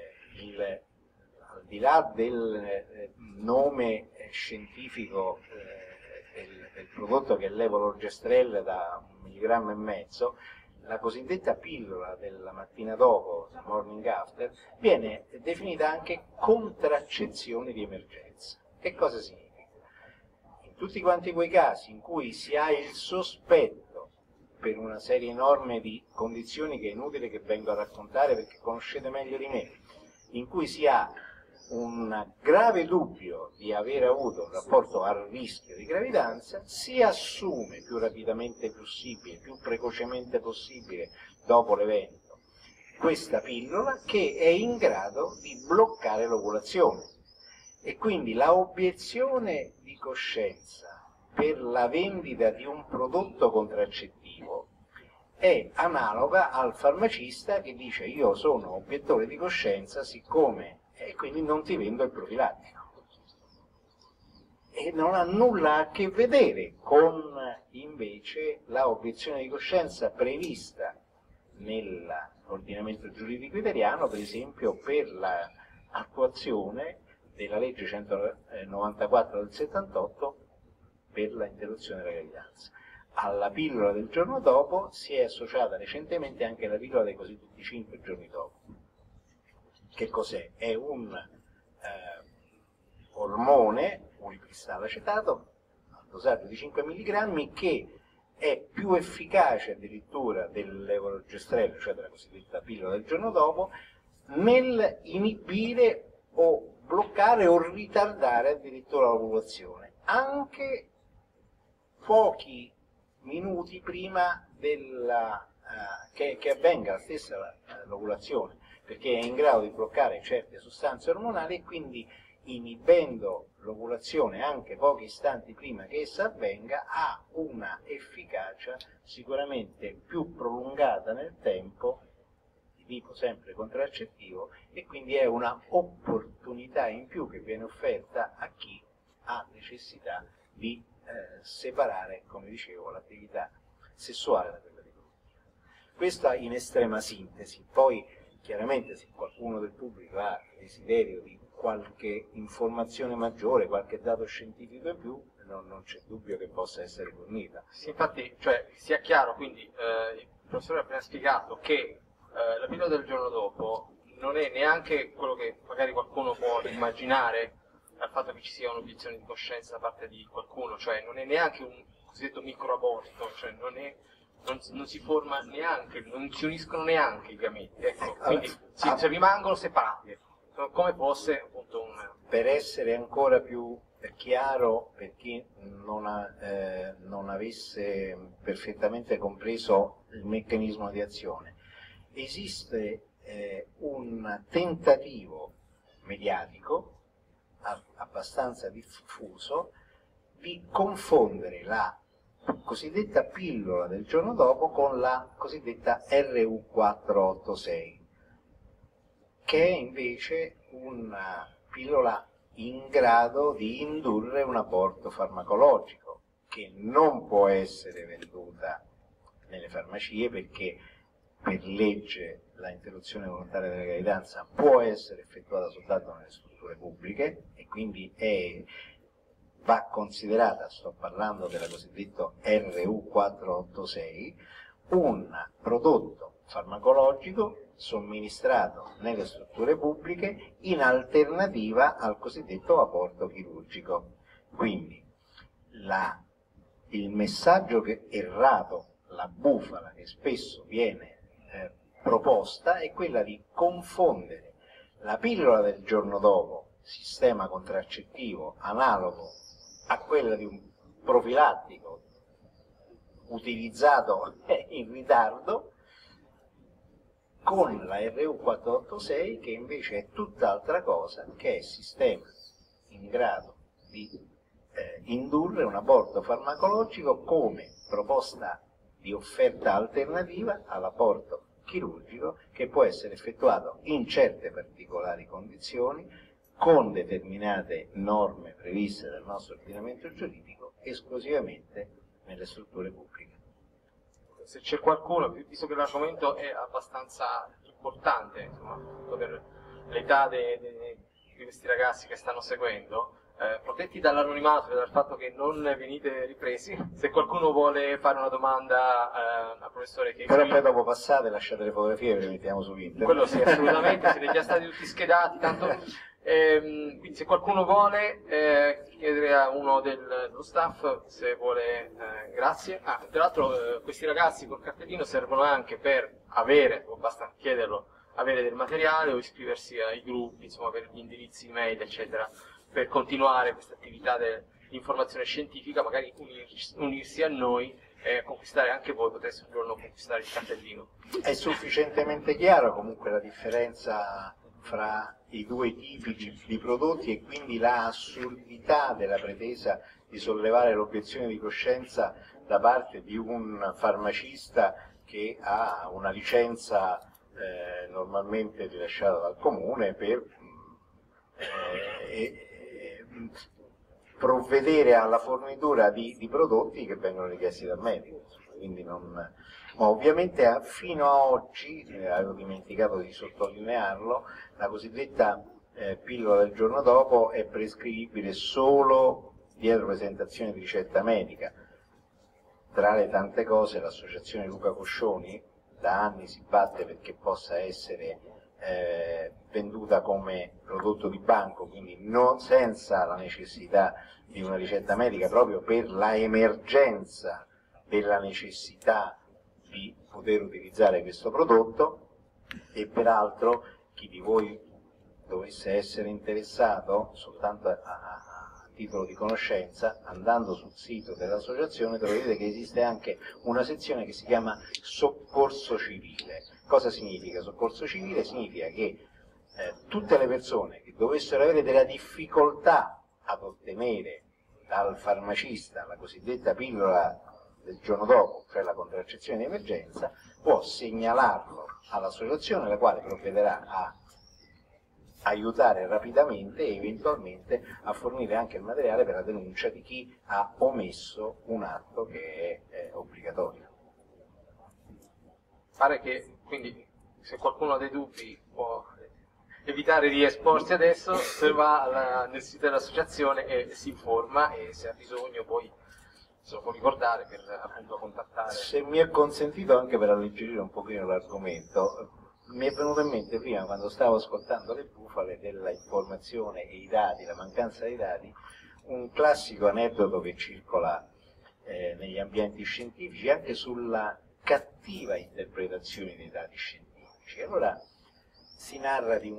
al di là del nome scientifico del prodotto che è levolorgestrel da 1,5 mg, la cosiddetta pillola della mattina dopo, morning after, viene definita anche contraccezione di emergenza. Che cosa significa? In tutti quanti quei casi in cui si ha il sospetto, per una serie enorme di condizioni che è inutile che vengo a raccontare perché conoscete meglio di me, in cui si ha un grave dubbio di aver avuto un rapporto a rischio di gravidanza, si assume più rapidamente possibile, più precocemente possibile dopo l'evento, questa pillola che è in grado di bloccare l'ovulazione. E quindi la obiezione di coscienza per la vendita di un prodotto contraccettivo è analoga al farmacista che dice io sono obiettore di coscienza siccome e quindi non ti vendo il profilattico. E non ha nulla a che vedere con invece la obiezione di coscienza prevista nell'ordinamento giuridico italiano, per esempio per l'attuazione della legge 194 del 78 per l'interruzione della gravidanza. Alla pillola del giorno dopo si è associata recentemente anche la pillola dei cosiddetti 5 giorni dopo. Che cos'è? È un ormone, ulipristallo acetato, a dosaggio di 5 mg, che è più efficace addirittura dell'levonorgestrello, cioè della cosiddetta pillola del giorno dopo, nel inibire o bloccare o ritardare addirittura l'ovulazione, anche pochi minuti prima che avvenga la stessa l'ovulazione, perché è in grado di bloccare certe sostanze ormonali e quindi inibendo l'ovulazione anche pochi istanti prima che essa avvenga ha una efficacia sicuramente più prolungata nel tempo, di tipo sempre contraccettivo, e quindi è una opportunità in più che viene offerta a chi ha necessità di separare, come dicevo, l'attività sessuale da quella riproduttiva. Questa in estrema sintesi. Poi chiaramente se qualcuno del pubblico ha desiderio di qualche informazione maggiore, qualche dato scientifico in più, non c'è dubbio che possa essere fornita. Sì, infatti, cioè, sia chiaro, quindi il professore ha appena spiegato che la pillola del giorno dopo non è neanche quello che magari qualcuno può immaginare dal fatto che ci sia un'obiezione di coscienza da parte di qualcuno, cioè non è neanche un cosiddetto microaborto, cioè non si forma neanche, non si uniscono neanche i gameti, ecco, quindi rimangono separati, come fosse appunto un... Per essere ancora più chiaro per chi non avesse perfettamente compreso il meccanismo di azione, esiste un tentativo mediatico abbastanza diffuso di confondere la cosiddetta pillola del giorno dopo con la cosiddetta RU486, che è invece una pillola in grado di indurre un aborto farmacologico, che non può essere venduta nelle farmacie perché per legge la interruzione volontaria della gravidanza può essere effettuata soltanto nelle strutture pubbliche e quindi va considerata, sto parlando della cosiddetta RU486, un prodotto farmacologico somministrato nelle strutture pubbliche in alternativa al cosiddetto aborto chirurgico. Quindi il messaggio errato, la bufala che spesso viene proposta è quella di confondere la pillola del giorno dopo, sistema contraccettivo analogo a quella di un profilattico utilizzato in ritardo, con la RU486 che invece è tutt'altra cosa, che è sistema in grado di indurre un aborto farmacologico come proposta di offerta alternativa all'aborto chirurgico, che può essere effettuato in certe particolari condizioni, con determinate norme previste dal nostro ordinamento giuridico, esclusivamente nelle strutture pubbliche. Se c'è qualcuno, visto che l'argomento è abbastanza importante, insomma, per l'età di questi ragazzi che stanno seguendo, protetti dall'anonimato e dal fatto che non venite ripresi, se qualcuno vuole fare una domanda al professore che... Però poi dopo passate, lasciate le fotografie e le mettiamo su internet. Quello sì, assolutamente, siete già stati tutti schedati, tanto... quindi se qualcuno vuole chiedere a uno dello staff se vuole, grazie. Tra l'altro questi ragazzi col cartellino servono anche per avere, o basta chiederlo avere del materiale o iscriversi ai gruppi, insomma, per gli indirizzi email, eccetera, per continuare questa attività di informazione scientifica, magari unirsi a noi e conquistare anche voi, potreste un giorno conquistare il cartellino. È sufficientemente chiaro comunque la differenza fra i due tipi di prodotti e quindi la assurdità della pretesa di sollevare l'obiezione di coscienza da parte di un farmacista che ha una licenza normalmente rilasciata dal comune per provvedere alla fornitura di prodotti che vengono richiesti dal medico. Quindi ma ovviamente fino a oggi, avevo dimenticato di sottolinearlo, la cosiddetta pillola del giorno dopo è prescrivibile solo dietro presentazione di ricetta medica. Tra le tante cose l'associazione Luca Coscioni da anni si batte perché possa essere venduta come prodotto di banco, quindi senza la necessità di una ricetta medica, proprio per la emergenza della necessità di poter utilizzare questo prodotto. E peraltro chi di voi dovesse essere interessato, soltanto a titolo di conoscenza, andando sul sito dell'associazione troverete che esiste anche una sezione che si chiama soccorso civile. Cosa significa soccorso civile? Significa che tutte le persone che dovessero avere della difficoltà ad ottenere dal farmacista la cosiddetta pillola del giorno dopo, cioè la contraccezione di emergenza, può segnalarlo all'associazione, la quale provvederà a aiutare rapidamente e eventualmente a fornire anche il materiale per la denuncia di chi ha omesso un atto che è obbligatorio. Pare che, quindi, se qualcuno ha dei dubbi può evitare di esporsi adesso, se va nel sito dell'associazione e si informa, e se ha bisogno poi se lo può ricordare per appunto contattare. Se mi è consentito, anche per alleggerire un pochino l'argomento, mi è venuto in mente prima, quando stavo ascoltando le bufale, della informazione e i dati, la mancanza dei dati, un classico aneddoto che circola negli ambienti scientifici anche sulla cattiva interpretazione dei dati scientifici. Allora si narra di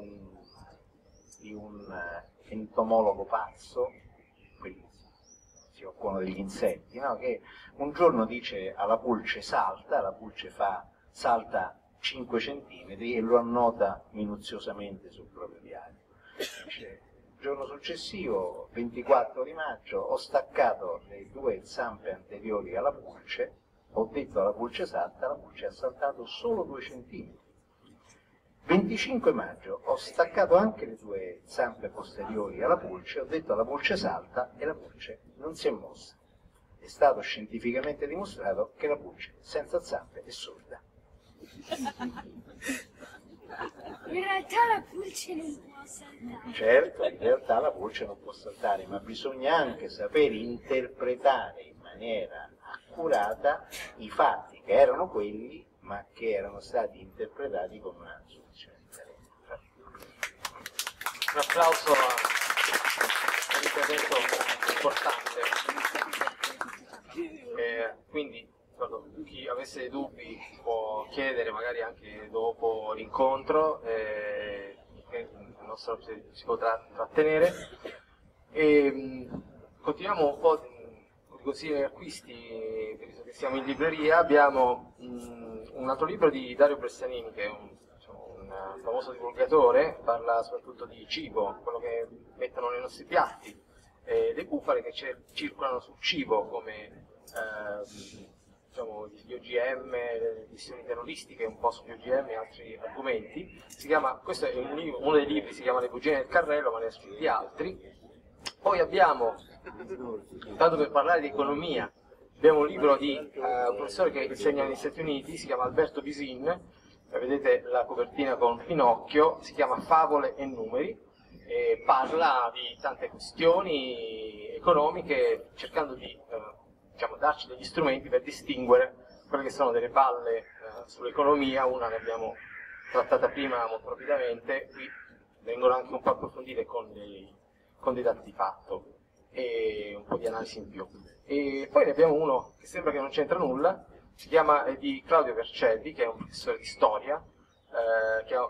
un entomologo pazzo, quelli si occupano degli insetti, no? Che un giorno dice alla pulce salta, la pulce salta 5 centimetri e lo annota minuziosamente sul proprio diario. Dice, il giorno successivo, 24 di maggio, ho staccato le 2 zampe anteriori alla pulce, ho detto alla pulce salta, la pulce ha saltato solo 2 centimetri. 25 maggio, ho staccato anche le 2 zampe posteriori alla pulce, ho detto alla pulce salta e la pulce non si è mossa. È stato scientificamente dimostrato che la pulce senza zampe è sorda. In realtà la pulce non può saltare. Certo, in realtà la pulce non può saltare, ma bisogna anche saper interpretare in maniera accurata i fatti, che erano quelli, ma che erano stati interpretati con una soluzione differente. Un applauso all'intervento importante. Quindi chi avesse dei dubbi può chiedere magari anche dopo l'incontro, il nostro si potrà trattenere. Continuiamo un po' di consigli e acquisti, visto che siamo in libreria. Abbiamo un altro libro di Dario Bressanini, che è un famoso divulgatore, parla soprattutto di cibo, quello che mettono nei nostri piatti, le bufale che circolano sul cibo, come gli OGM, le missioni terroristiche un po' sugli OGM e altri argomenti. Questo è uno dei libri, si chiama Le bugie nel carrello, ma ne ha scritti altri. Poi abbiamo, tanto per parlare di economia, abbiamo un libro di un professore che insegna negli Stati Uniti, si chiama Alberto Bisin, vedete la copertina con Pinocchio, si chiama Favole e numeri, e parla di tante questioni economiche, cercando di darci degli strumenti per distinguere quelle che sono delle balle sull'economia. Una ne abbiamo trattata prima molto rapidamente, qui vengono anche un po' approfondite con dei dati di fatto e un po' di analisi in più. E poi ne abbiamo uno che sembra che non c'entra nulla, si chiama di Claudio Vercelli, che è un professore di storia, che ha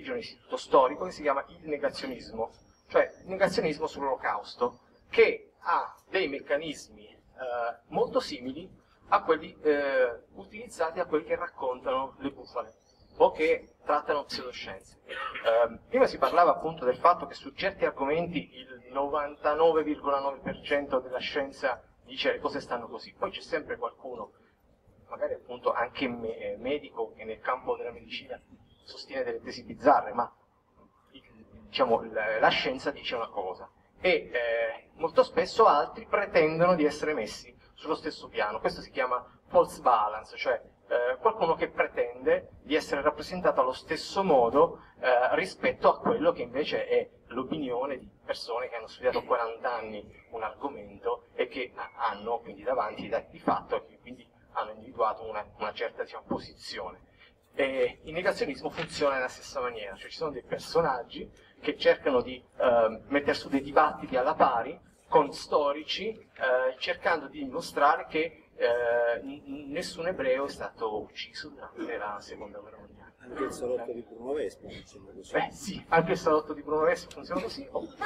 dirige un istituto storico che si chiama il negazionismo, cioè il negazionismo sull'Olocausto, che ha dei meccanismi molto simili a quelli utilizzati da quelli che raccontano le bufale o che trattano pseudoscienze. Prima si parlava appunto del fatto che su certi argomenti il 99,9% della scienza dice le cose stanno così, poi c'è sempre qualcuno, magari appunto anche medico, che nel campo della medicina sostiene delle tesi bizzarre, ma diciamo la scienza dice una cosa e molto spesso altri pretendono di essere messi sullo stesso piano. Questo si chiama false balance, cioè qualcuno che pretende di essere rappresentato allo stesso modo rispetto a quello che invece è l'opinione di persone che hanno studiato 40 anni un argomento e che hanno quindi davanti i dati di fatto e che quindi hanno individuato una certa, diciamo, posizione. E il negazionismo funziona nella stessa maniera, cioè ci sono dei personaggi che cercano di mettere su dei dibattiti alla pari con storici, cercando di dimostrare che nessun ebreo è stato ucciso durante la seconda guerra mondiale. Anche il salotto di Bruno Vespa funziona così. Sì, anche il salotto di Bruno Vespa funziona così.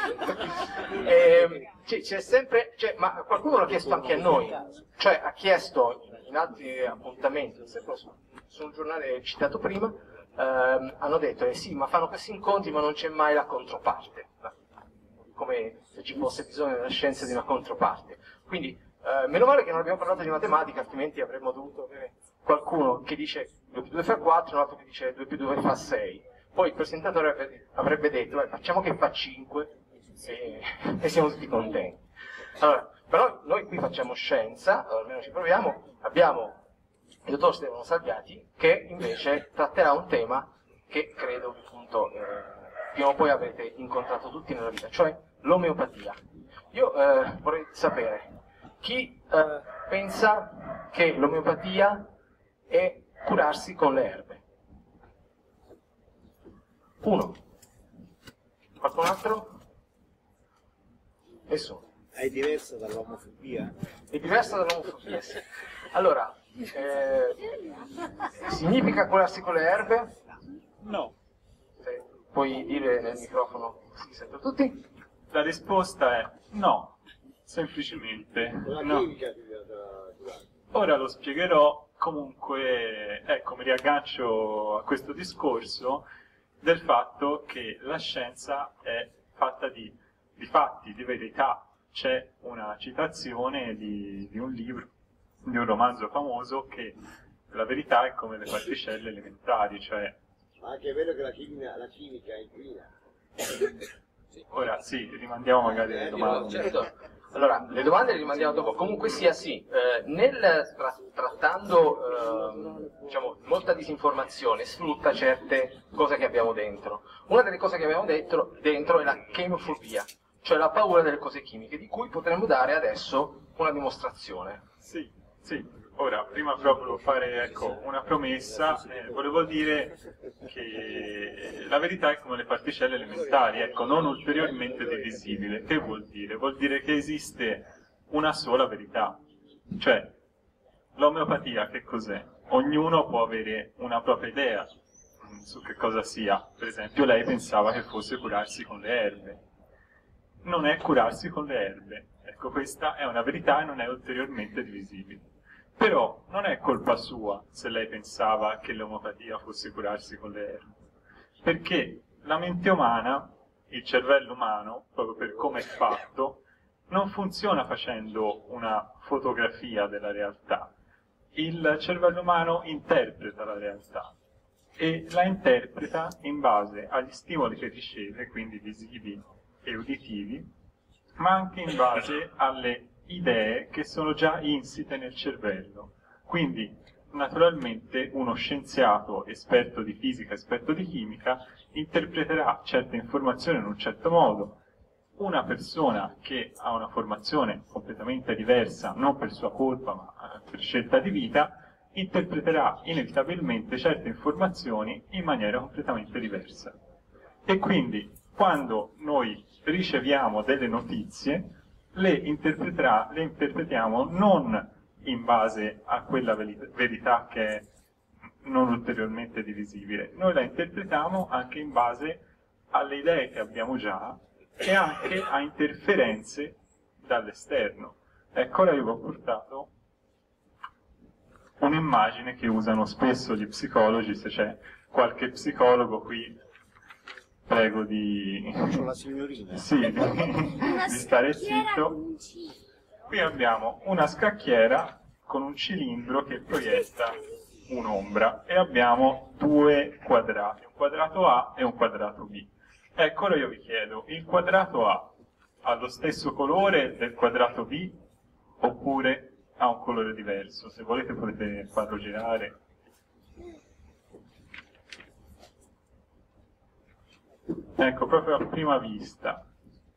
C'è sempre, ma qualcuno l'ha chiesto anche a noi, cioè ha chiesto in altri appuntamenti, sempre sul giornale citato prima, hanno detto sì, ma fanno questi incontri ma non c'è mai la controparte, come se ci fosse bisogno della scienza di una controparte. Quindi meno male che non abbiamo parlato di matematica, altrimenti avremmo dovuto avere qualcuno che dice 2 più 2 fa 4, un altro che dice 2 più 2 fa 6. Poi il presentatore avrebbe detto facciamo che fa 5 e siamo tutti contenti. Allora, però noi qui facciamo scienza, almeno ci proviamo, abbiamo il dottor Stefano Salviati che invece tratterà un tema che credo appunto prima o poi avrete incontrato tutti nella vita, cioè l'omeopatia. Io vorrei sapere chi pensa che l'omeopatia è curarsi con le erbe. Uno. Qualcun altro? Nessuno. È diversa dall'omofobia? È diversa dall'omofobia, sì. Allora, significa curarsi con le erbe? No. Se puoi dire nel microfono, si sentono tutti? La risposta è no, semplicemente no. Ora lo spiegherò, comunque, ecco, mi riaggancio a questo discorso del fatto che la scienza è fatta di fatti, di verità. C'è una citazione di un libro, di un romanzo famoso, che la verità è come le particelle elementari, cioè... Ma anche è vero che la chimica è inquina. Ora sì, rimandiamo magari le domande. Certo. Allora, le domande le rimandiamo dopo. Comunque sia sì, trattando diciamo, molta disinformazione, sfrutta certe cose che abbiamo dentro. Una delle cose che abbiamo dentro è la chemofobia, cioè la paura delle cose chimiche, di cui potremmo dare adesso una dimostrazione. Sì, sì. Ora, prima proprio fare ecco, una promessa, volevo dire che la verità è come le particelle elementari, ecco, non ulteriormente divisibile. Che vuol dire? Vuol dire che esiste una sola verità. Cioè, l'omeopatia che cos'è? Ognuno può avere una propria idea su che cosa sia. Per esempio, lei pensava che fosse curarsi con le erbe. Non è curarsi con le erbe. Ecco, questa è una verità e non è ulteriormente divisibile. Però non è colpa sua se lei pensava che l'omeopatia fosse curarsi con le erbe, perché la mente umana, il cervello umano, proprio per come è fatto, non funziona facendo una fotografia della realtà. Il cervello umano interpreta la realtà e la interpreta in base agli stimoli che riceve, quindi visivi e uditivi, ma anche in base alle idee che sono già insite nel cervello. Quindi, naturalmente, uno scienziato esperto di fisica, esperto di chimica, interpreterà certe informazioni in un certo modo. Una persona che ha una formazione completamente diversa, non per sua colpa, ma per scelta di vita, interpreterà inevitabilmente certe informazioni in maniera completamente diversa. E quindi, quando noi riceviamo delle notizie, le interpretiamo non in base a quella verità che è non ulteriormente divisibile. Noi la interpretiamo anche in base alle idee che abbiamo già e anche a interferenze dall'esterno. Ecco, ora io vi ho portato un'immagine che usano spesso gli psicologi. Se c'è qualche psicologo qui, prego di... Faccio la signorina. Sì, di stare zitto. Qui abbiamo una scacchiera con un cilindro che proietta un'ombra e abbiamo due quadrati, un quadrato A e un quadrato B. Ecco, ora io vi chiedo, il quadrato A ha lo stesso colore del quadrato B oppure ha un colore diverso? Se volete potete farlo girare. Ecco, proprio a prima vista.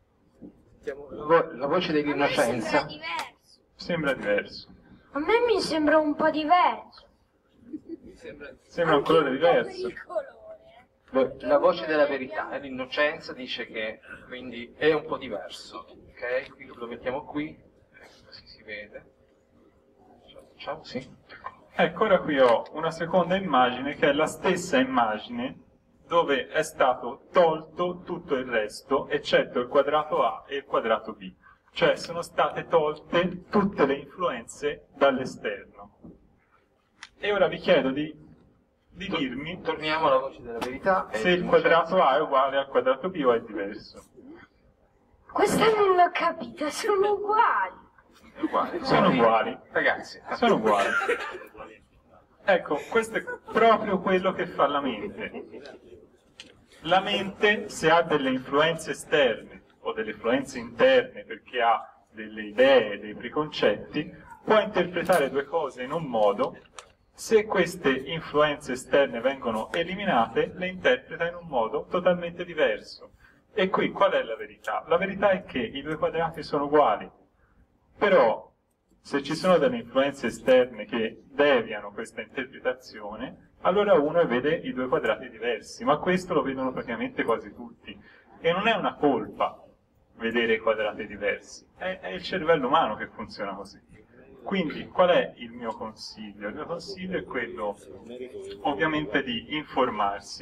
La voce dell'innocenza. Sembra diverso. Sembra diverso. A me mi sembra un po' diverso. Sembra un colore diverso. Il colore. La voce della verità, l'innocenza dice che quindi è un po' diverso. Ok? Qui lo mettiamo qui, ecco, così si vede. Facciamo, sì. Ecco, ora qui ho una seconda immagine che è la stessa immagine dove è stato tolto tutto il resto, eccetto il quadrato A e il quadrato B. Cioè sono state tolte tutte le influenze dall'esterno. E ora vi chiedo di dirmi Torniamo alla voce della verità. se il quadrato A è uguale al quadrato B o è diverso. Questa non l'ho capita, sono uguali. È uguale. Sono uguali. Ragazzi, Sono uguali. Ecco, questo è proprio quello che fa la mente. La mente, se ha delle influenze esterne o delle influenze interne perché ha delle idee, dei preconcetti, può interpretare due cose in un modo. Se queste influenze esterne vengono eliminate, le interpreta in un modo totalmente diverso. E qui qual è la verità? La verità è che i due quadrati sono uguali, però se ci sono delle influenze esterne che deviano questa interpretazione, allora uno vede i due quadrati diversi, ma questo lo vedono praticamente quasi tutti. E non è una colpa vedere i quadrati diversi, è il cervello umano che funziona così. Quindi qual è il mio consiglio? Il mio consiglio è quello ovviamente di informarsi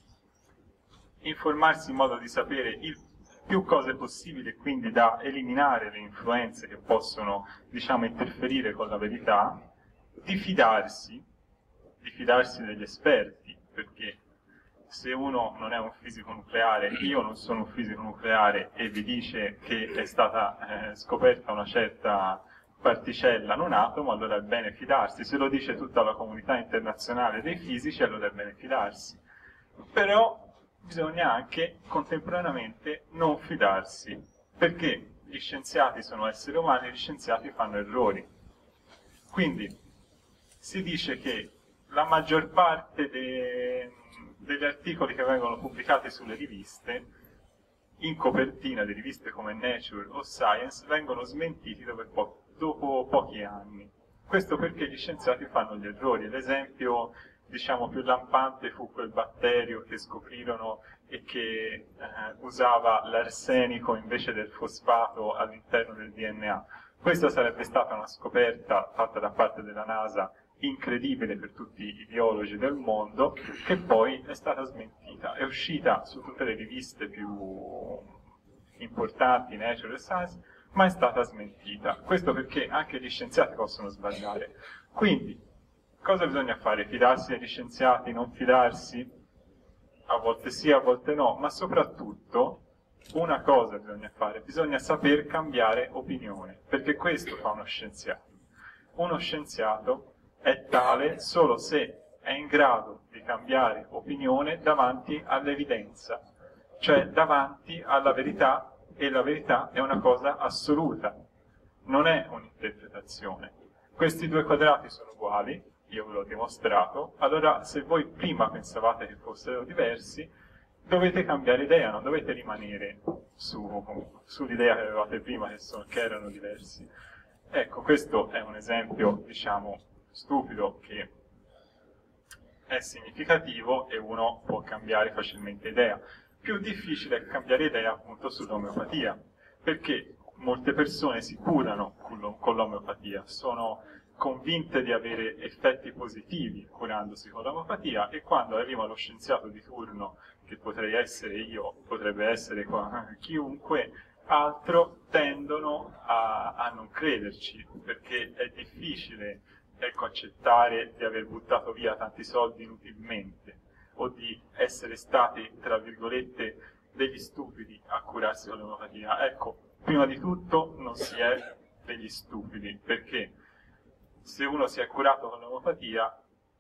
in modo di sapere il più cose possibili e quindi da eliminare le influenze che possono, diciamo, interferire con la verità, di fidarsi degli esperti, perché se uno non è un fisico nucleare, io non sono un fisico nucleare e vi dice che è stata scoperta una certa particella, non atomo, allora è bene fidarsi. Se lo dice tutta la comunità internazionale dei fisici, allora è bene fidarsi. Però bisogna anche contemporaneamente non fidarsi, perché gli scienziati sono esseri umani e gli scienziati fanno errori. Quindi si dice che la maggior parte degli articoli che vengono pubblicati sulle riviste, in copertina di riviste come Nature o Science, vengono smentiti dopo pochi anni. Questo perché gli scienziati fanno gli errori. L'esempio, diciamo, più lampante fu quel batterio che scoprirono e che usava l'arsenico invece del fosfato all'interno del DNA. Questa sarebbe stata una scoperta fatta da parte della NASA incredibile per tutti i biologi del mondo, che poi è stata smentita. È uscita su tutte le riviste più importanti, Nature e Science, ma è stata smentita. Questo perché anche gli scienziati possono sbagliare. Quindi, cosa bisogna fare? Fidarsi degli scienziati, non fidarsi? A volte sì, a volte no, ma soprattutto una cosa bisogna fare, bisogna saper cambiare opinione, perché questo fa uno scienziato. Uno scienziato è tale solo se è in grado di cambiare opinione davanti all'evidenza, cioè davanti alla verità, e la verità è una cosa assoluta, non è un'interpretazione. Questi due quadrati sono uguali, io ve l'ho dimostrato, allora se voi prima pensavate che fossero diversi, dovete cambiare idea, non dovete rimanere sull'idea che avevate prima, che erano diversi. Ecco, questo è un esempio, diciamo, stupido che è significativo e uno può cambiare facilmente idea. Più difficile è cambiare idea appunto sull'omeopatia, perché molte persone si curano con l'omeopatia, sono convinte di avere effetti positivi curandosi con l'omeopatia, e quando arriva lo scienziato di turno, che potrei essere io, potrebbe essere chiunque altro, tendono a non crederci, perché è difficile, ecco, accettare di aver buttato via tanti soldi inutilmente, o di essere stati, tra virgolette, degli stupidi a curarsi con l'omeopatia. Ecco, prima di tutto non si è degli stupidi, perché se uno si è curato con l'omeopatia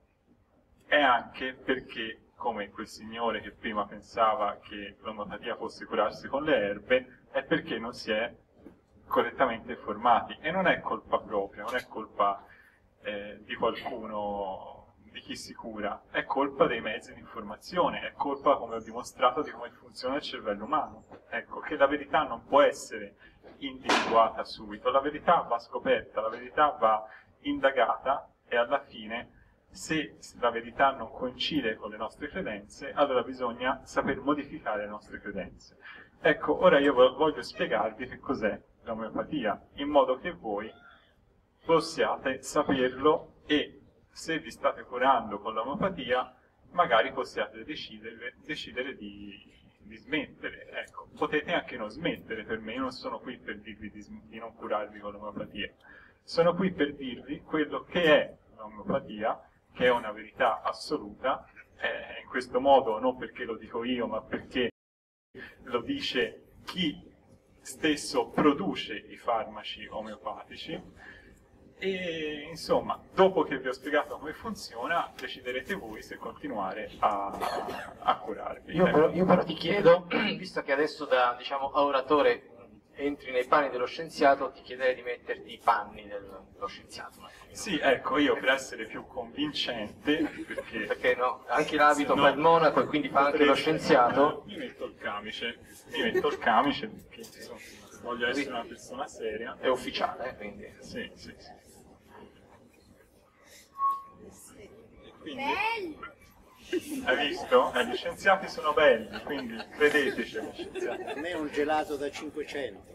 è anche perché, come quel signore che prima pensava che l'omeopatia fosse curarsi con le erbe, è perché non si è correttamente informati, e non è colpa propria, non è colpa di qualcuno, di chi si cura, è colpa dei mezzi di informazione, è colpa, come ho dimostrato, di come funziona il cervello umano. Ecco, che la verità non può essere individuata subito, la verità va scoperta, la verità va indagata, e alla fine, se la verità non coincide con le nostre credenze, allora bisogna saper modificare le nostre credenze. Ecco, ora io voglio spiegarvi che cos'è l'omeopatia, in modo che voi possiate saperlo, e se vi state curando con l'omeopatia, magari possiate decidere di smettere. Ecco, potete anche non smettere, per me, io non sono qui per dirvi di non curarvi con l'omeopatia, sono qui per dirvi quello che è l'omeopatia, che è una verità assoluta, in questo modo non perché lo dico io, ma perché lo dice chi stesso produce i farmaci omeopatici. E insomma, dopo che vi ho spiegato come funziona, deciderete voi se continuare a curarvi. Io però ti chiedo, visto che adesso da, diciamo, oratore entri nei panni dello scienziato, ti chiederei di metterti i panni dello scienziato. Sì, ecco, io per essere più convincente, perché no, anche l'abito fa il monaco e quindi fa anche lo scienziato. Mi metto il camice perché insomma, voglio essere una persona seria. È ufficiale, quindi. Sì, sì, sì. Quindi, hai visto? Gli scienziati sono belli, quindi credeteci agli scienziati. A me è un gelato da 500.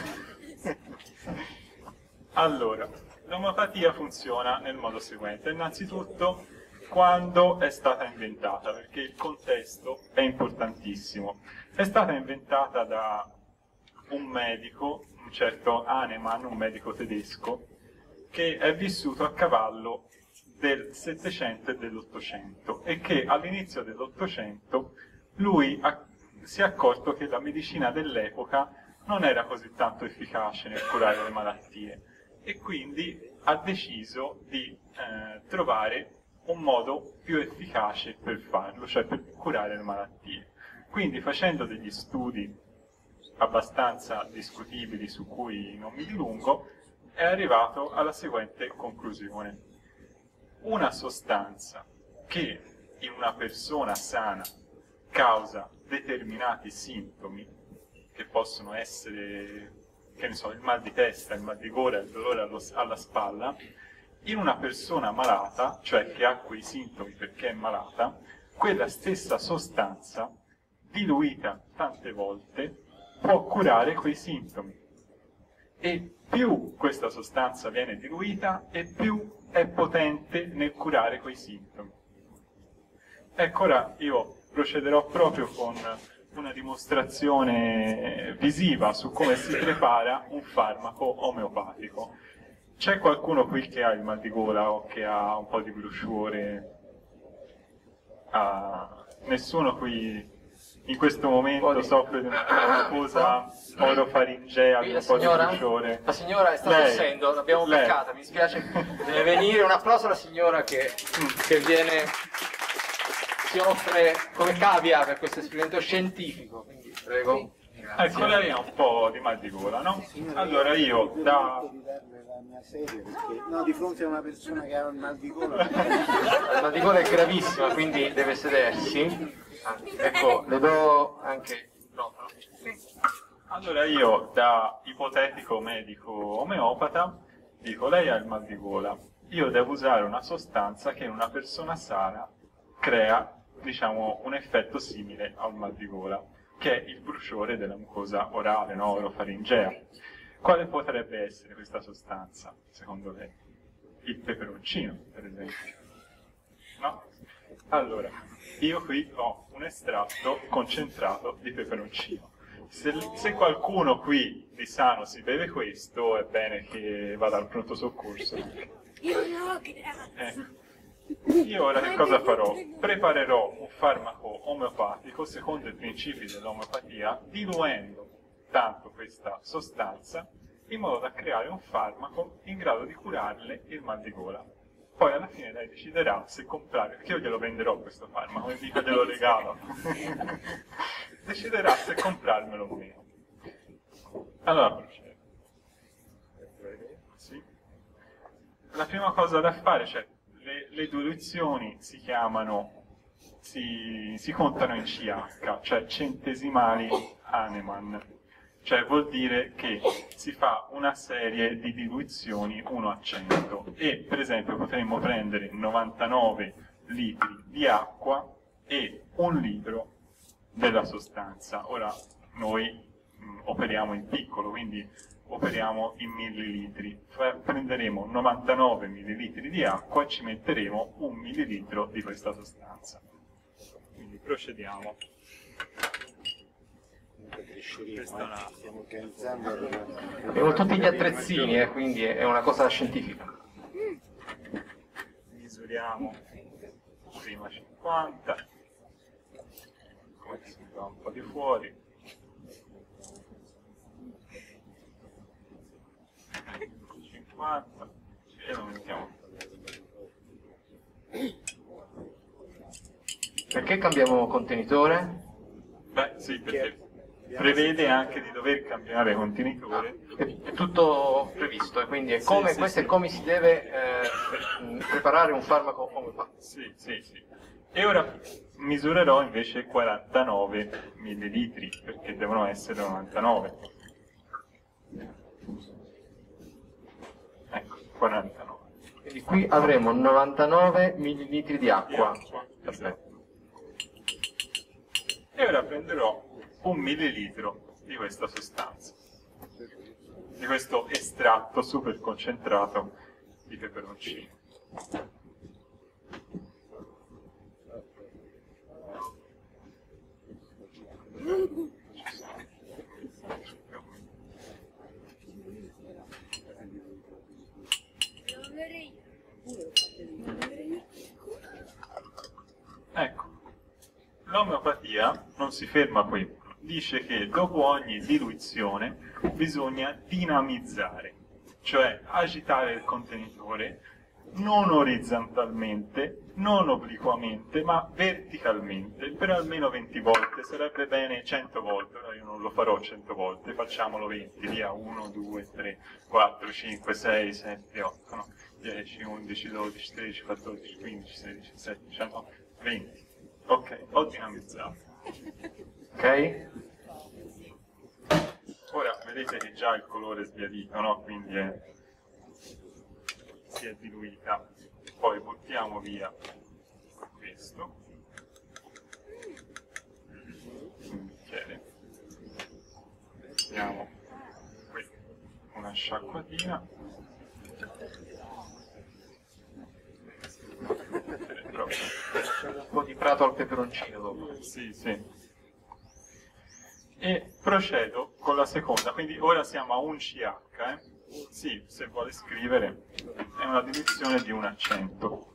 Allora, l'omeopatia funziona nel modo seguente. Innanzitutto, quando è stata inventata, perché il contesto è importantissimo. È stata inventata da un medico, un certo Hahnemann, un medico tedesco, che è vissuto a cavallo del Settecento e dell'Ottocento, e che all'inizio dell'Ottocento lui si è accorto che la medicina dell'epoca non era così tanto efficace nel curare le malattie, e quindi ha deciso di trovare un modo più efficace per farlo, cioè per curare le malattie. Quindi, facendo degli studi abbastanza discutibili su cui non mi dilungo, è arrivato alla seguente conclusione: una sostanza che in una persona sana causa determinati sintomi, che possono essere, che ne so, il mal di testa, il mal di gola, il dolore alla spalla, in una persona malata, cioè che ha quei sintomi perché è malata, quella stessa sostanza, diluita tante volte, può curare quei sintomi. E più questa sostanza viene diluita, e più è potente nel curare quei sintomi. Ecco, ora io procederò proprio con una dimostrazione visiva su come si prepara un farmaco omeopatico. C'è qualcuno qui che ha il mal di gola o che ha un po' di bruciore? Nessuno qui in questo momento soffre di una cosa orofaringea, di un po' di bruciore? La signora sta tossendo, l'abbiamo beccata, mi dispiace, deve venire. Un applauso alla signora che viene, si offre come cavia per questo esperimento scientifico, quindi prego. Ecco, lei ha un po' di mal di gola, no? Allora io No, di fronte a una persona che ha un mal di gola. Il mal di gola è gravissima, quindi deve sedersi. Ecco, le do anche il microfono. Allora io, da ipotetico medico omeopata, dico: lei ha il mal di gola, io devo usare una sostanza che in una persona sana crea, diciamo, un effetto simile al mal di gola, che è il bruciore della mucosa orale, no? Orofaringea. Quale potrebbe essere questa sostanza, secondo lei? il peperoncino, per esempio. No? Allora, io qui ho un estratto concentrato di peperoncino. Se qualcuno qui di sano si beve questo, è bene che vada al pronto soccorso. Io no, grazie. Io ora che cosa farò? Preparerò un farmaco omeopatico secondo i principi dell'omeopatia, diluendo tanto questa sostanza in modo da creare un farmaco in grado di curarle il mal di gola. Poi alla fine lei deciderà se comprare, perché io glielo venderò questo farmaco, e mica glielo regalo. Deciderà se comprarmelo o meno. Allora procedo. Sì. La prima cosa da fare, cioè le diluizioni si contano in CH, cioè centesimali Hahnemann. Cioè vuol dire che si fa una serie di diluizioni 1 a 100 e per esempio potremmo prendere 99 litri di acqua e 1 litro della sostanza. Ora noi operiamo in piccolo, quindi operiamo in millilitri. Prenderemo 99 millilitri di acqua e ci metteremo 1 millilitro di questa sostanza. Quindi procediamo. Stiamo organizzando. Abbiamo tutti gli attrezzini, quindi è una cosa scientifica. Misuriamo prima 50, come si fa un po' di fuori. 50 e lo mettiamo. Perché cambiamo contenitore? Beh sì, perché prevede anche di dover cambiare contenitore. È tutto previsto e quindi è come, Sì, questo sì. è come si deve preparare un farmaco omeopatico. Sì, sì, sì. E ora misurerò invece 49 millilitri, perché devono essere 99. Ecco, 49. Quindi qui avremo 99 millilitri di acqua. Acqua, Perfetto. E ora prenderò 1 millilitro di questa sostanza, di questo estratto super concentrato di peperoncino. Ecco, l'omeopatia non si ferma qui, dice che dopo ogni diluizione bisogna dinamizzare, cioè agitare il contenitore non orizzontalmente, non obliquamente, ma verticalmente, per almeno 20 volte, sarebbe bene 100 volte, ora io non lo farò 100 volte, facciamolo 20, via 1, 2, 3, 4, 5, 6, 7, 8, no, 10, 11, 12, 13, 14, 15, 16, 17, 19, 20. Ok, ho dinamizzato. Ok? Ora vedete che già il colore è sbiadito, no? Quindi si è diluita. Poi buttiamo via questo. Un bicchiere. Mettiamo qui una sciacquatina. Un po' di prato al peperoncino dopo. Sì, sì. E procedo con la seconda, quindi ora siamo a un CH, Sì, se vuole scrivere, è una diluizione di 1 a 100.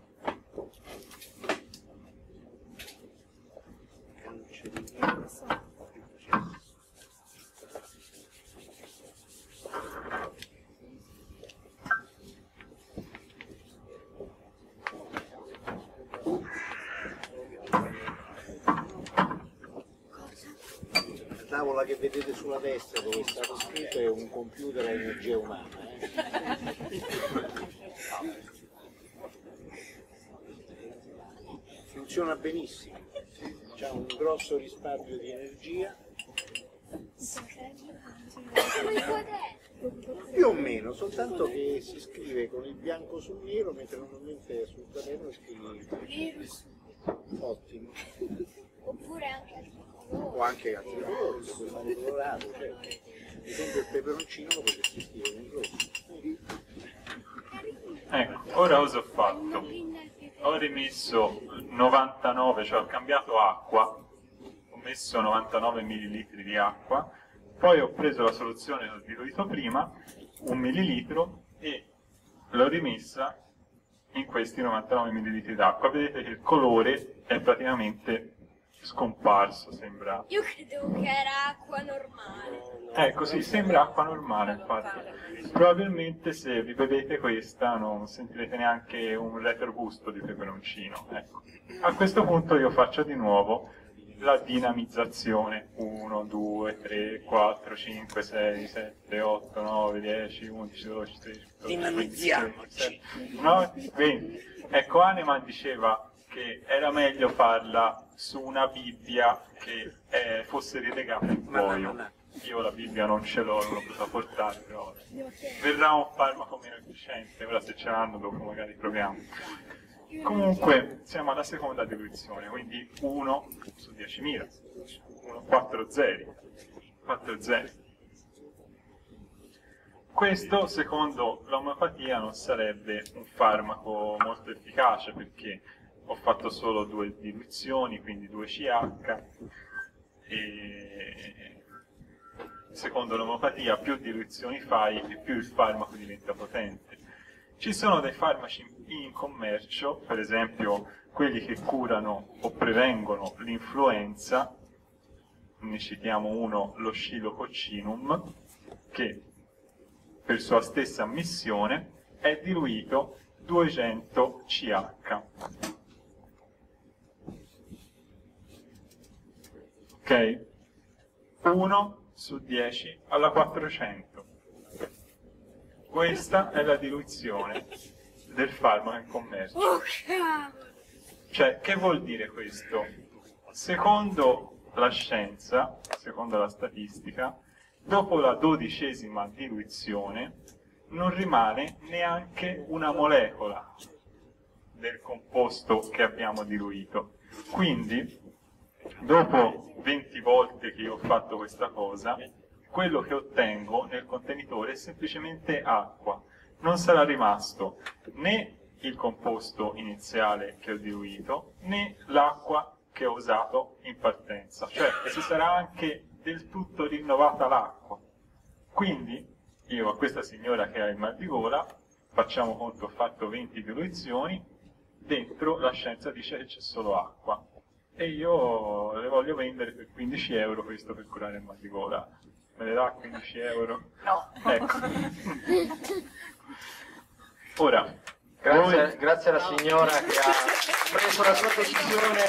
La tavola che vedete sulla destra dove è stato scritto è un computer a energia umana. Funziona benissimo, c'ha un grosso risparmio di energia, più o meno, soltanto che si scrive con il bianco sul nero, mentre normalmente sul quaderno scrivi ottimo. Oppure anche altri O anche altri colori, se puoi fare colorato, certo. Ad esempio il peperoncino lo potresti scrivere in rosso. Ecco, ora cosa ho fatto? Ho rimesso 99, cioè ho cambiato acqua, ho messo 99 ml di acqua, poi ho preso la soluzione che ho diluito prima, 1 millilitro, e l'ho rimessa in questi 99 ml d'acqua. Vedete che il colore è praticamente scomparso, sembra. Io credevo che era acqua normale. Ecco, sì, sembra acqua normale, infatti. Probabilmente se vi bevete questa non sentirete neanche un retrogusto di peperoncino. Ecco. A questo punto io faccio di nuovo la dinamizzazione. 1, 2, 3, 4, 5, 6, 7, 8, 9, 10, 11, 12, 13, 14, 15, 16, 17, 9, 20. Ecco, Hahnemann diceva che era meglio farla su una Bibbia che fosse rilegata in cuoio. Io la Bibbia non ce l'ho, non l'ho potuta portare, però verrà un farmaco meno efficiente. Ora se ce l'hanno dopo magari proviamo. Comunque siamo alla seconda diluizione, quindi 1 su 10.000, 4 zeri. Questo secondo l'omeopatia non sarebbe un farmaco molto efficace, perché ho fatto solo 2 diluizioni, quindi 2 CH, e secondo l'omeopatia più diluizioni fai e più il farmaco diventa potente. Ci sono dei farmaci in commercio, per esempio quelli che curano o prevengono l'influenza, ne citiamo uno, lo Scilococcinum, che per sua stessa ammissione è diluito 200 CH. Ok? 1 su 10 alla 400. Questa è la diluizione del farmaco in commercio. Oh, cavolo! Cioè, che vuol dire questo? Secondo la scienza, secondo la statistica, dopo la 12ª diluizione non rimane neanche una molecola del composto che abbiamo diluito. Quindi, dopo 20 volte che io ho fatto questa cosa, quello che ottengo nel contenitore è semplicemente acqua. Non sarà rimasto né il composto iniziale che ho diluito, né l'acqua che ho usato in partenza. Cioè, si sarà anche del tutto rinnovata l'acqua. Quindi, io a questa signora che ha il mal di gola, facciamo conto, ho fatto 20 diluizioni, dentro la scienza dice che c'è solo acqua. E io le voglio vendere per 15 euro questo per curare il mal di gola. Me le dà 15 euro? No. Ecco. Ora, Grazie alla signora che ha preso la sua decisione.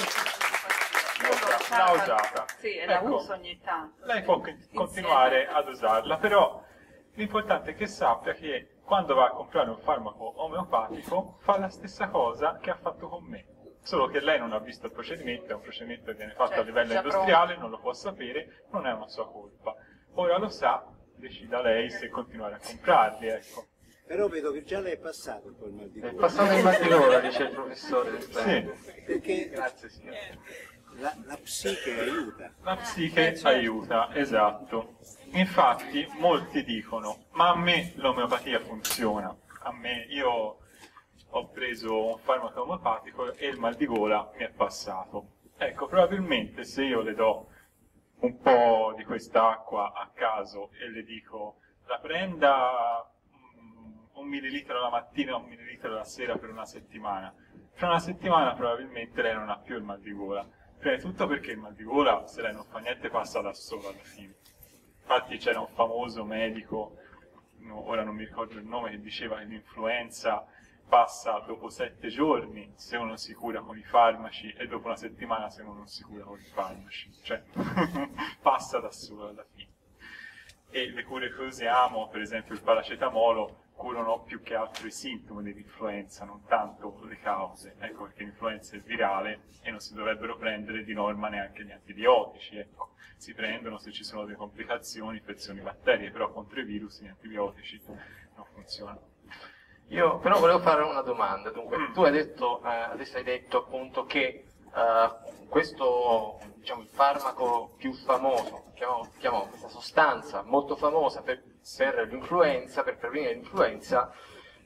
l'ha usata. Sì, la Ecco, uso ogni tanto. lei può continuare ad usarla, però l'importante è che sappia che quando va a comprare un farmaco omeopatico fa la stessa cosa che ha fatto con me. Solo che lei non ha visto il procedimento, è un procedimento che viene fatto a livello industriale, non lo può sapere, non è una sua colpa. Ora lo sa, decida lei se continuare a comprarli, ecco. Però vedo che già lei è passato un po' il mal di È gola. passato il mal di gola, dice il professore. Sì, Perché Grazie signore. la psiche aiuta. la psiche aiuta, esatto. Infatti molti dicono, ma a me l'omeopatia funziona, io ho preso un farmaco omeopatico e il mal di gola mi è passato. Ecco, probabilmente se io le do un po' di quest'acqua a caso e le dico la prenda 1 millilitro la mattina e 1 millilitro la sera per una settimana, fra una settimana probabilmente lei non ha più il mal di gola. Prima di tutto perché il mal di gola, se lei non fa niente, passa da solo alla fine. Infatti c'era un famoso medico, ora non mi ricordo il nome, che diceva che l'influenza passa dopo 7 giorni se uno si cura con i farmaci e dopo una settimana se uno non si cura con i farmaci. Cioè, passa da solo alla fine. E le cure che usiamo, per esempio il paracetamolo, curano più che altro i sintomi dell'influenza, non tanto le cause. Ecco, perché l'influenza è virale e non si dovrebbero prendere di norma neanche gli antibiotici. Ecco, si prendono se ci sono delle complicazioni, infezioni batterie, però contro i virus gli antibiotici non funzionano. Io però volevo fare una domanda. Dunque, tu hai detto, adesso hai detto appunto che questo, diciamo, il farmaco più famoso, chiamiamo questa sostanza molto famosa per l'influenza, per prevenire l'influenza,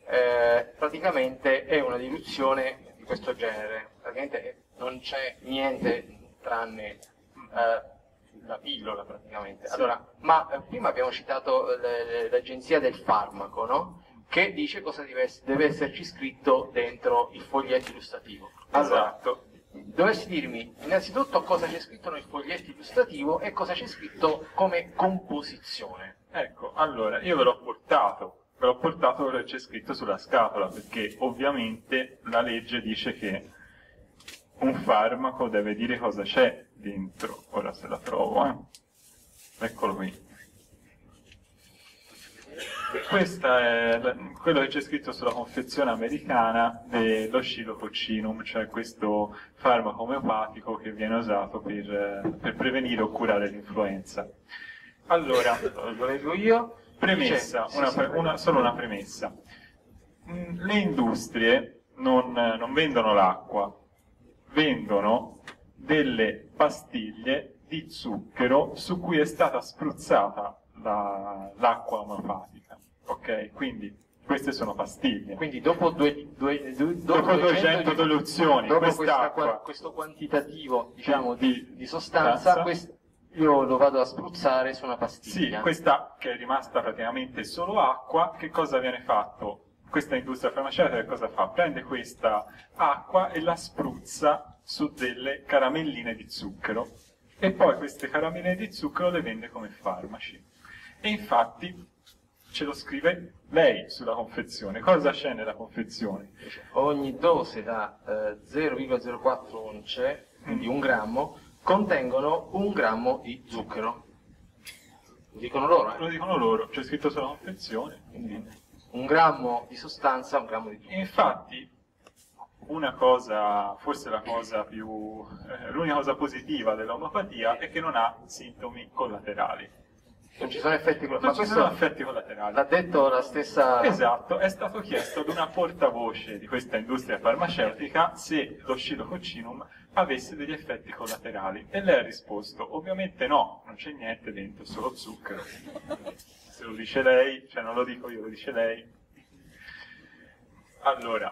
praticamente è una diluzione di questo genere. Praticamente non c'è niente tranne la pillola praticamente. Allora, ma prima abbiamo citato l'agenzia del farmaco, no? Che dice cosa deve esserci scritto dentro il foglietto illustrativo. Allora, Esatto. dovessi dirmi innanzitutto cosa c'è scritto nel foglietto illustrativo e cosa c'è scritto come composizione. Ecco, allora, io ve l'ho portato quello che c'è scritto sulla scatola, perché ovviamente la legge dice che un farmaco deve dire cosa c'è dentro. Ora se la trovo, eccolo qui. Questo è quello che c'è scritto sulla confezione americana dello Xylococcinum, cioè questo farmaco omeopatico che viene usato per prevenire o curare l'influenza. Allora, Lo leggo io. premessa, Dice, solo una premessa. Le industrie non vendono l'acqua, vendono delle pastiglie di zucchero su cui è stata spruzzata l'acqua omeopatica. Ok? Quindi queste sono pastiglie. Quindi dopo Dopo 200 diluzioni, dopo quest'acqua questo quantitativo, diciamo, di di sostanza, sostanza. io lo vado a spruzzare su una Sì, pastiglia. questa che è rimasta praticamente solo acqua, che cosa viene fatto? Questa industria farmaceutica che cosa fa? Prende questa acqua e la spruzza su delle caramelline di zucchero e poi queste caramelline di zucchero le vende come farmaci. E infatti ce lo scrive lei sulla confezione. Cosa c'è nella confezione? Ogni dose da 0,04 once, quindi 1 grammo, contengono 1 grammo di zucchero. Lo dicono loro, Lo dicono loro, c'è scritto sulla confezione. Quindi 1 grammo di sostanza, 1 grammo di zucchero. E infatti, una cosa, forse l'unica cosa positiva dell'omeopatia è che non ha sintomi collaterali. Non ci sono effetti collaterali. Non ci sono effetti collaterali. L'ha detto la stessa... Esatto, è stato chiesto ad una portavoce di questa industria farmaceutica se lo Xylococcinum avesse degli effetti collaterali e lei ha risposto ovviamente no, non c'è niente dentro, solo zucchero. Se lo dice lei, cioè non lo dico io, lo dice lei. Allora,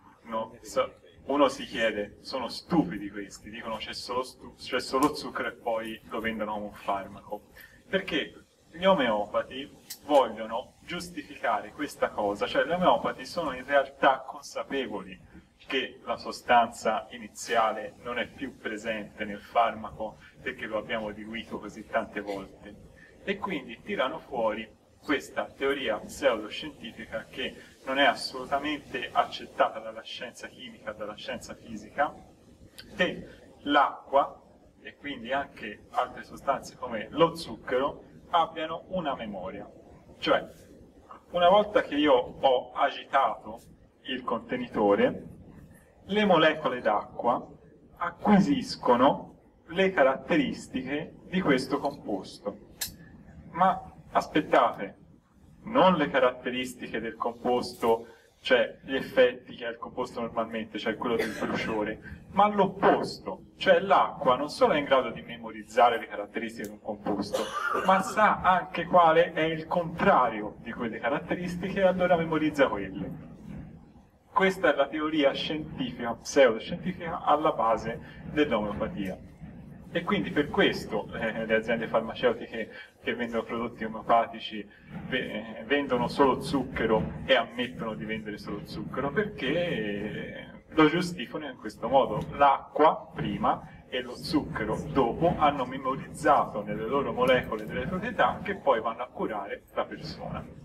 uno si chiede, sono stupidi questi, dicono c'è solo zucchero e poi lo vendono come un farmaco. Perché gli omeopati vogliono giustificare questa cosa, cioè gli omeopati sono in realtà consapevoli che la sostanza iniziale non è più presente nel farmaco perché lo abbiamo diluito così tante volte e quindi tirano fuori questa teoria pseudoscientifica che non è assolutamente accettata dalla scienza chimica, dalla scienza fisica, che l'acqua e quindi anche altre sostanze come lo zucchero abbiano una memoria. Cioè, una volta che io ho agitato il contenitore, le molecole d'acqua acquisiscono le caratteristiche di questo composto. Ma aspettate, non le caratteristiche del composto, cioè gli effetti che ha il composto normalmente, cioè quello del bruciore, ma l'opposto, cioè l'acqua non solo è in grado di memorizzare le caratteristiche di un composto, ma sa anche quale è il contrario di quelle caratteristiche e allora memorizza quelle. Questa è la teoria scientifica, pseudoscientifica, alla base dell'omeopatia. E quindi per questo le aziende farmaceutiche che vendono prodotti omeopatici vendono solo zucchero e ammettono di vendere solo zucchero, perché lo giustificano in questo modo. L'acqua prima e lo zucchero dopo hanno memorizzato nelle loro molecole delle proprietà che poi vanno a curare la persona.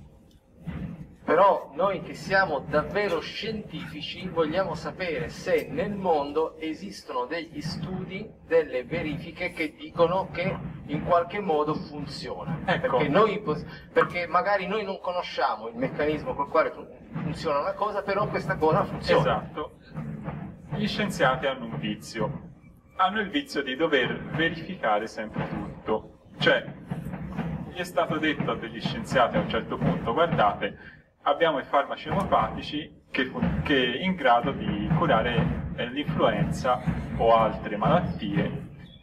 Però noi che siamo davvero scientifici vogliamo sapere se nel mondo esistono degli studi, delle verifiche che dicono che in qualche modo funziona. Ecco. Perché magari noi non conosciamo il meccanismo col quale funziona una cosa, però questa cosa funziona. Esatto. Gli scienziati hanno un vizio. Hanno il vizio di dover verificare sempre tutto. Cioè, gli è stato detto a degli scienziati a un certo punto, guardate, abbiamo i farmaci omeopatici che in grado di curare l'influenza o altre malattie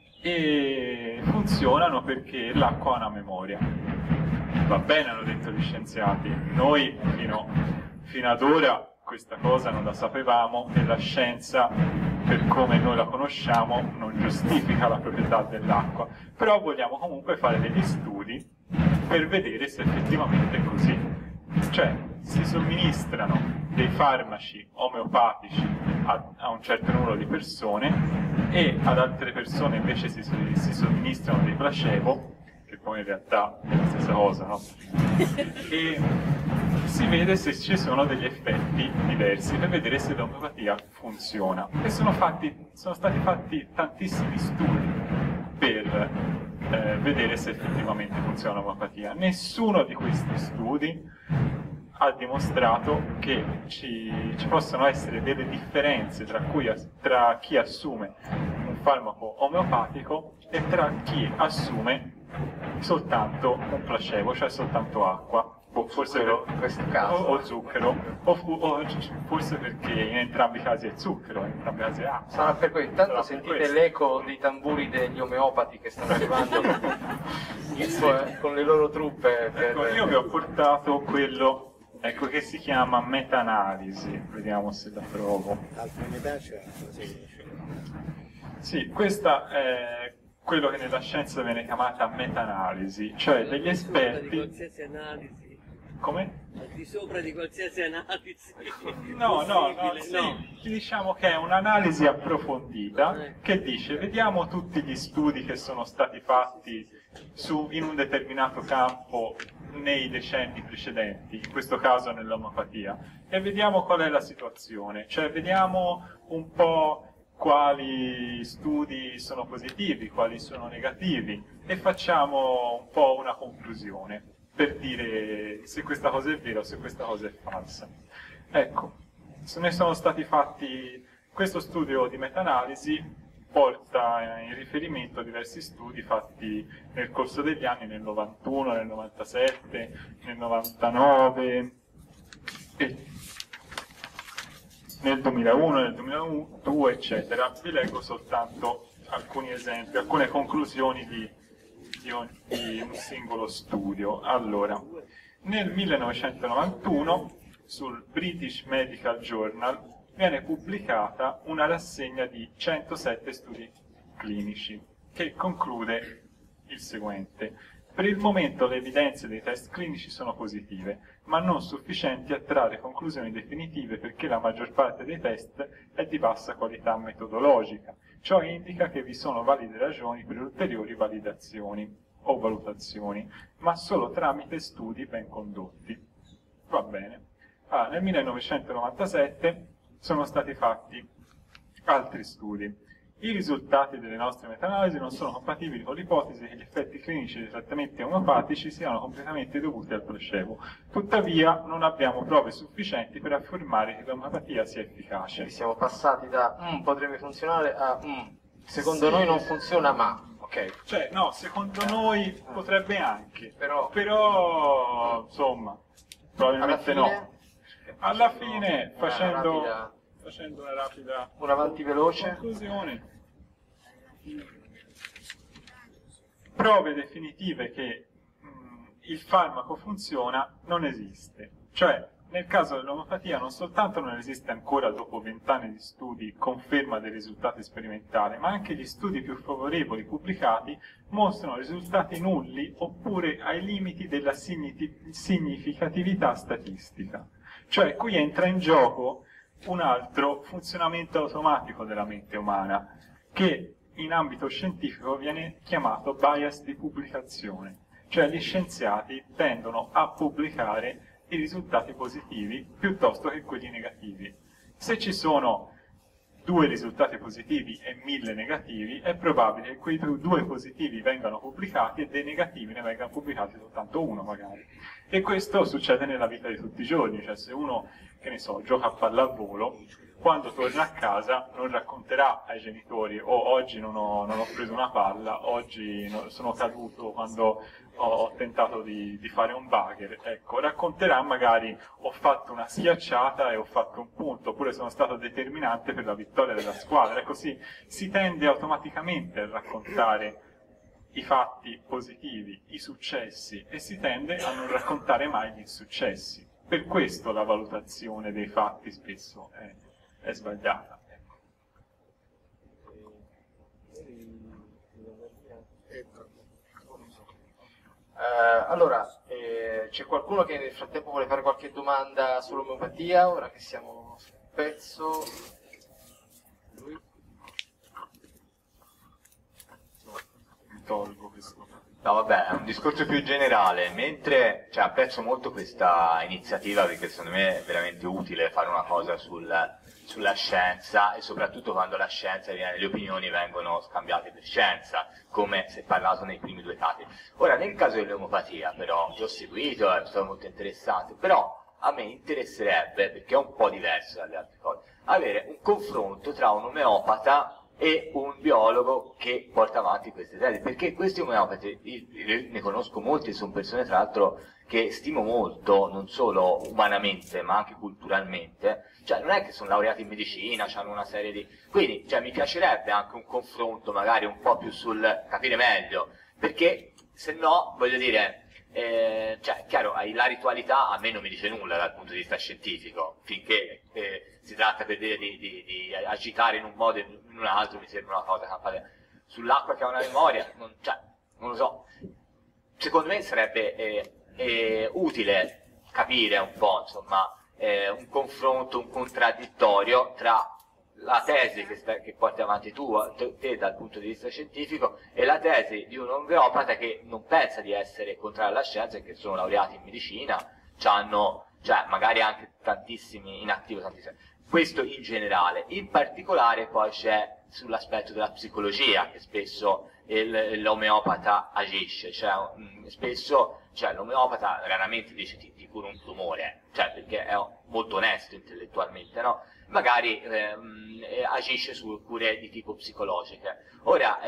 e funzionano perché l'acqua ha una memoria. Va bene, hanno detto gli scienziati, noi fino ad ora questa cosa non la sapevamo e la scienza, per come noi la conosciamo, non giustifica la proprietà dell'acqua, però vogliamo comunque fare degli studi per vedere se effettivamente è così. Cioè, si somministrano dei farmaci omeopatici a un certo numero di persone e ad altre persone invece si somministrano dei placebo, che poi in realtà è la stessa cosa, no? E si vede se ci sono degli effetti diversi per vedere se l'omeopatia funziona. E sono stati fatti tantissimi studi per vedere se effettivamente funziona l'omeopatia. Nessuno di questi studi ha dimostrato che ci possono essere delle differenze tra chi assume un farmaco omeopatico e tra chi assume soltanto un placebo, cioè soltanto acqua. Forse in questo caso. o zucchero, o forse perché in entrambi i casi è zucchero, in entrambi i casi è acqua. Sarà per questo. Intanto Sarà sentite per l'eco dei tamburi degli omeopati che stanno arrivando con le loro truppe. Ecco, io vi ho portato quello, ecco, che si chiama meta-analisi, vediamo se la trovo. Altra metà c'è la seconda. Sì, questa è quello che nella scienza viene chiamata meta-analisi, cioè degli Di esperti... qualsiasi analisi. Come? Al di sopra di qualsiasi analisi. No, possibile, sì, diciamo che è un'analisi approfondita che dice vediamo tutti gli studi che sono stati fatti in un determinato campo nei decenni precedenti, in questo caso nell'omeopatia, e vediamo qual è la situazione, cioè vediamo un po' quali studi sono positivi, quali sono negativi e facciamo un po' una conclusione per dire se questa cosa è vera o se questa cosa è falsa. Ecco, ne sono stati fatti, questo studio di meta-analisi porta in riferimento a diversi studi fatti nel corso degli anni, nel 91, nel 97, nel 99, e nel 2001, nel 2002, eccetera. Vi leggo soltanto alcuni esempi, alcune conclusioni di un singolo studio. Allora, nel 1991 sul British Medical Journal viene pubblicata una rassegna di 107 studi clinici che conclude il seguente: per il momento le evidenze dei test clinici sono positive, ma non sufficienti a trarre conclusioni definitive perché la maggior parte dei test è di bassa qualità metodologica. Ciò indica che vi sono valide ragioni per ulteriori validazioni o valutazioni, ma solo tramite studi ben condotti. Va bene. Nel 1997 sono stati fatti altri studi. I risultati delle nostre meta-analisi non sono compatibili con l'ipotesi che gli effetti clinici dei trattamenti omeopatici siano completamente dovuti al placebo. Tuttavia non abbiamo prove sufficienti per affermare che l'omeopatia sia efficace. Quindi siamo passati da potrebbe funzionare a secondo noi non funziona ma. Ok. Cioè, no, secondo noi potrebbe anche, però insomma, probabilmente no. Alla fine, facendo una rapida un avanti veloce, conclusione, prove definitive che il farmaco funziona non esiste. Cioè, nel caso dell'omeopatia non soltanto non esiste ancora dopo 20 anni di studi conferma dei risultati sperimentali, ma anche gli studi più favorevoli pubblicati mostrano risultati nulli oppure ai limiti della significatività statistica. Cioè, qui entra in gioco un altro funzionamento automatico della mente umana, che in ambito scientifico viene chiamato bias di pubblicazione. Cioè, gli scienziati tendono a pubblicare i risultati positivi piuttosto che quelli negativi. Se ci sono 2 risultati positivi e 1000 negativi, è probabile che quei 2 positivi vengano pubblicati e dei negativi ne vengano pubblicati soltanto uno magari. E questo succede nella vita di tutti i giorni, cioè se uno, che ne so, gioca a pallavolo, quando torna a casa non racconterà ai genitori oggi non ho preso una palla, oggi sono caduto quando ho tentato di fare un bugger. Ecco, racconterà magari ho fatto una schiacciata e ho fatto un punto, oppure sono stato determinante per la vittoria della squadra. Ecco, si tende automaticamente a raccontare i fatti positivi, i successi, e si tende a non raccontare mai gli insuccessi. per questo la valutazione dei fatti spesso è sbagliata. Allora, c'è qualcuno che nel frattempo vuole fare qualche domanda sull'omeopatia, ora che siamo sul pezzo? Mi tolgo questo. No, vabbè, è un discorso più generale, mentre apprezzo molto questa iniziativa perché secondo me è veramente utile fare una cosa sulla scienza e soprattutto quando la scienza le opinioni vengono scambiate per scienza, come si è parlato nei primi due casi. Ora, nel caso dell'omeopatia, però, che ho seguito, è stato molto interessante, però a me interesserebbe, perché è un po' diverso dalle altre cose, avere un confronto tra un omeopata e un biologo che porta avanti queste tesi, perché questi omeopati, io ne conosco molti, sono persone tra l'altro che stimo molto, non solo umanamente ma anche culturalmente, cioè non è che sono laureati in medicina, hanno una serie di... quindi mi piacerebbe anche un confronto magari un po' più sul capire meglio, perché se no, voglio dire, chiaro, la ritualità a me non mi dice nulla dal punto di vista scientifico, finché si tratta per dire di agitare in un modo e in un altro, mi sembra una cosa campata. Sull'acqua che ha una memoria, non lo so. Secondo me sarebbe utile capire un po', insomma, un confronto, un contraddittorio tra la tesi che porti avanti te dal punto di vista scientifico e la tesi di un omeopata che non pensa di essere contrario alla scienza e che sono laureati in medicina, hanno magari anche tantissimi in attivo, tantissimi. Questo in generale. In particolare poi c'è sull'aspetto della psicologia che spesso l'omeopata agisce, spesso l'omeopata raramente dice ti curo un tumore, perché è molto onesto intellettualmente, no? Magari agisce su cure di tipo psicologiche. Ora,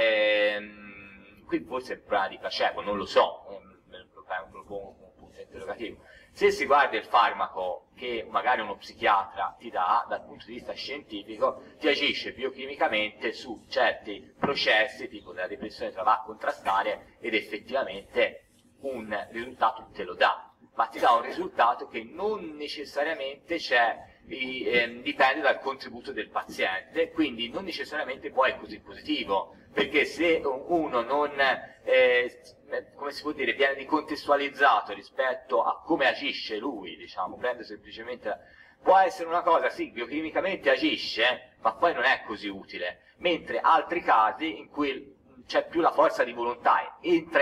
qui forse è un problema di placebo, non lo so, propongo un punto interrogativo. Se si guarda il farmaco che magari uno psichiatra ti dà dal punto di vista scientifico, ti agisce biochimicamente su certi processi, tipo della depressione, te la va a contrastare ed effettivamente un risultato te lo dà, ma ti dà un risultato che non necessariamente dipende dal contributo del paziente, quindi non necessariamente poi è così positivo, perché se uno non, come si può dire, viene decontestualizzato rispetto a come agisce lui, prende semplicemente, può essere una cosa, sì, biochimicamente agisce, ma poi non è così utile, mentre altri casi in cui c'è più la forza di volontà, entra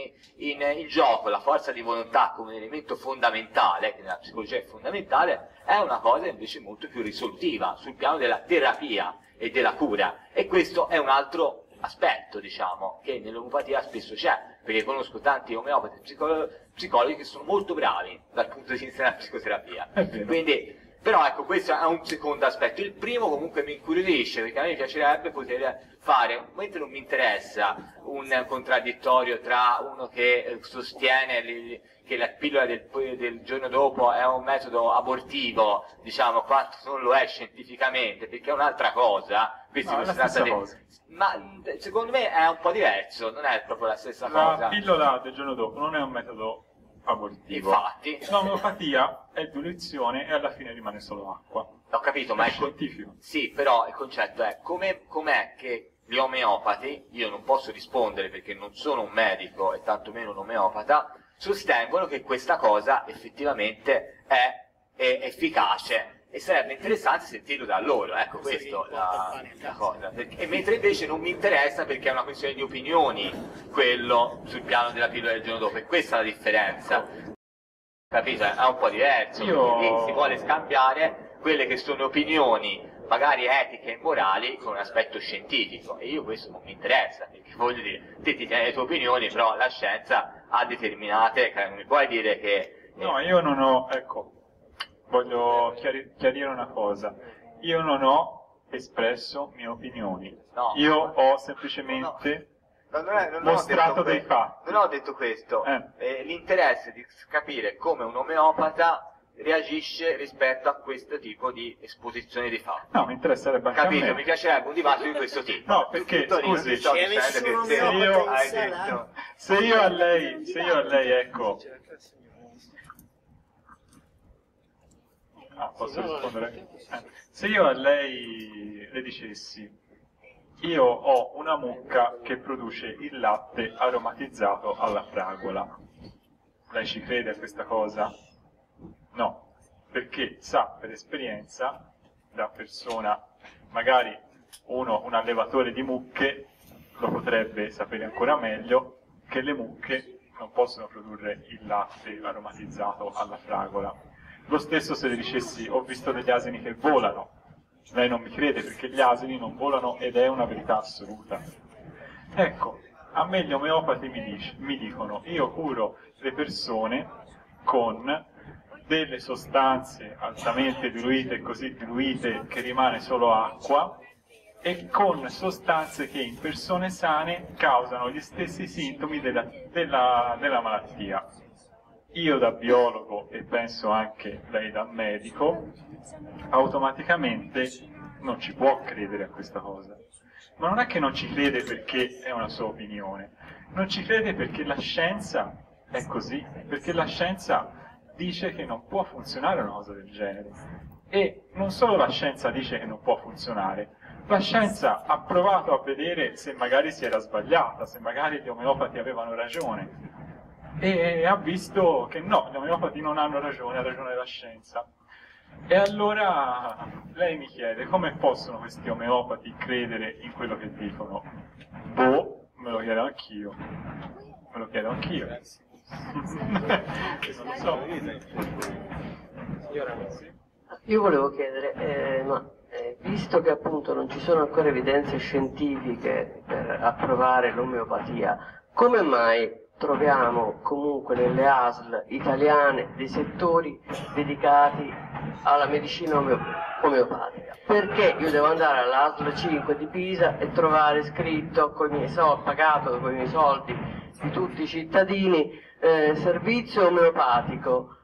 in gioco la forza di volontà come un elemento fondamentale, che nella psicologia è fondamentale, è una cosa invece molto più risolutiva sul piano della terapia e della cura, e questo è un altro aspetto, che nell'omeopatia spesso c'è, perché conosco tanti omeopati psicologi che sono molto bravi dal punto di vista della psicoterapia. Quindi, però ecco, questo è un secondo aspetto. Il primo comunque mi incuriosisce, perché a me piacerebbe poter fare, mentre non mi interessa un contraddittorio tra uno che sostiene che la pillola del giorno dopo è un metodo abortivo, quanto non lo è scientificamente, perché è un'altra cosa. No, si tratta cosa. Ma secondo me è un po' diverso, non è proprio la stessa cosa. La pillola del giorno dopo non è un metodo abortivo. Infatti. L'omeopatia è diluizione e alla fine rimane solo acqua. Ho capito, ma è scientifico. Sì, però il concetto è com'è che gli omeopati, io non posso rispondere perché non sono un medico e tantomeno un omeopata, sostengono che questa cosa effettivamente è efficace. E sarebbe interessante sentirlo da loro, ecco, questo la cosa. E mentre invece non mi interessa perché è una questione di opinioni, quello sul piano della pillola del giorno dopo, e questa è la differenza. Capito? È un po' diverso, quindi si vuole scambiare quelle che sono opinioni, magari etiche e morali, con un aspetto scientifico, e io questo non mi interessa, perché voglio dire, te ti tieni le tue opinioni, però la scienza ha determinate, non mi puoi dire che... No, io non ho, ecco, voglio chiarire una cosa. Io non ho espresso mie opinioni. No, io ho semplicemente non mostrato dei fatti. Non ho detto questo. L'interesse di capire come un omeopata reagisce rispetto a questo tipo di esposizione di fatti. No, mi interesserebbe anche a me. Mi piacerebbe un dibattito di questo tipo. No, perché, scusi, se io a lei, ecco, Posso rispondere? Se io a lei le dicessi, io ho una mucca che produce il latte aromatizzato alla fragola, lei ci crede a questa cosa? No, perché sa per esperienza, da persona, magari un allevatore di mucche lo potrebbe sapere ancora meglio, che le mucche non possono produrre il latte aromatizzato alla fragola. Lo stesso se le dicessi, ho visto degli asini che volano, lei non mi crede perché gli asini non volano ed è una verità assoluta. Ecco, a me gli omeopati mi dicono, io curo le persone con delle sostanze altamente diluite e così diluite che rimane solo acqua, e con sostanze che in persone sane causano gli stessi sintomi della malattia. Io da biologo, e penso anche lei da medico, automaticamente non ci può credere a questa cosa. Ma non è che non ci crede perché è una sua opinione, non ci crede perché la scienza è così, perché la scienza dice che non può funzionare una cosa del genere. E non solo la scienza dice che non può funzionare, la scienza ha provato a vedere se magari si era sbagliata, se magari gli omeopati avevano ragione, e ha visto che no, gli omeopati non hanno ragione, ha ragione la scienza. E allora lei mi chiede, come possono questi omeopati credere in quello che dicono? Boh, me lo chiedo anch'io. Me lo chiedo anch'io. Non lo so. Io volevo chiedere, visto che appunto non ci sono ancora evidenze scientifiche per approvare l'omeopatia, come mai troviamo comunque nelle ASL italiane dei settori dedicati alla medicina omeopatica? Perché io devo andare all'ASL 5 di Pisa e trovare scritto con i miei soldi, pagato con i miei soldi di tutti i cittadini, servizio omeopatico?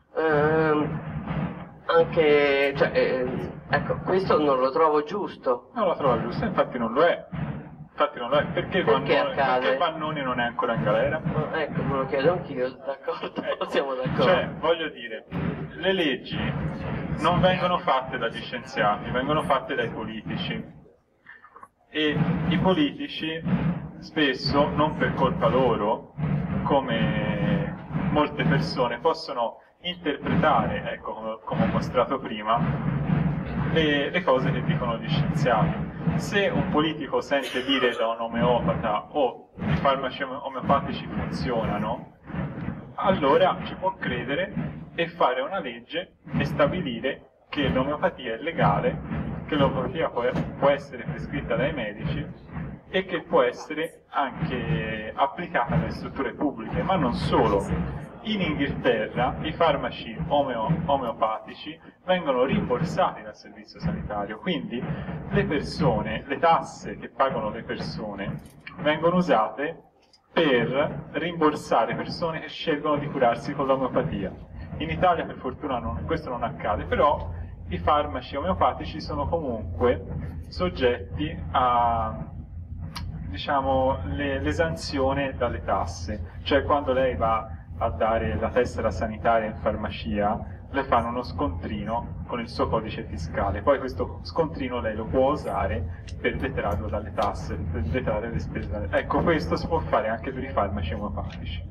Anche, cioè, ecco, questo non lo trovo giusto. Non lo trovo giusto, infatti non lo è. Perché Vannoni non è ancora in galera? Ecco, me lo chiedo anch'io, d'accordo, siamo d'accordo. Cioè, voglio dire, le leggi non vengono fatte dagli scienziati, vengono fatte dai politici. E i politici spesso, non per colpa loro, come molte persone, possono interpretare, ecco, come ho mostrato prima, le cose che dicono gli scienziati. Se un politico sente dire da un omeopata i farmaci omeopatici funzionano, allora ci può credere e fare una legge e stabilire che l'omeopatia è legale, che l'omeopatia può essere prescritta dai medici e che può essere anche applicata nelle strutture pubbliche, ma non solo. In Inghilterra i farmaci omeopatici vengono rimborsati dal servizio sanitario, quindi le tasse che pagano le persone vengono usate per rimborsare persone che scelgono di curarsi con l'omeopatia. In Italia per fortuna questo non accade, però i farmaci omeopatici sono comunque soggetti a, diciamo, l'esanzione dalle tasse, cioè quando lei va a dare la tessera sanitaria in farmacia, le fanno uno scontrino con il suo codice fiscale, poi questo scontrino lei lo può usare per detrarlo dalle tasse, per detrarre le spese. Ecco, questo si può fare anche per i farmaci omeopatici.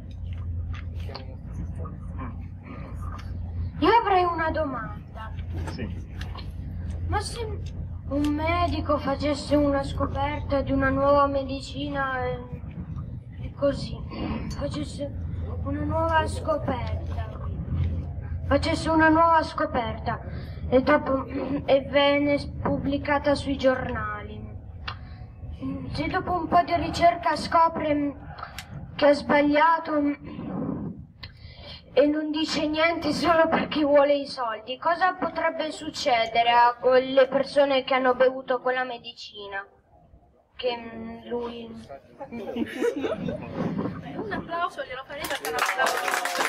Io avrei una domanda. Sì. Ma se un medico facesse una scoperta di una nuova medicina e così, facesse una nuova scoperta e dopo venne pubblicata sui giornali, se dopo un po' di ricerca scopre che ha sbagliato e non dice niente solo perché vuole i soldi, cosa potrebbe succedere a quelle persone che hanno bevuto quella medicina? Che lui... Un applauso glielo farei perché è un applauso.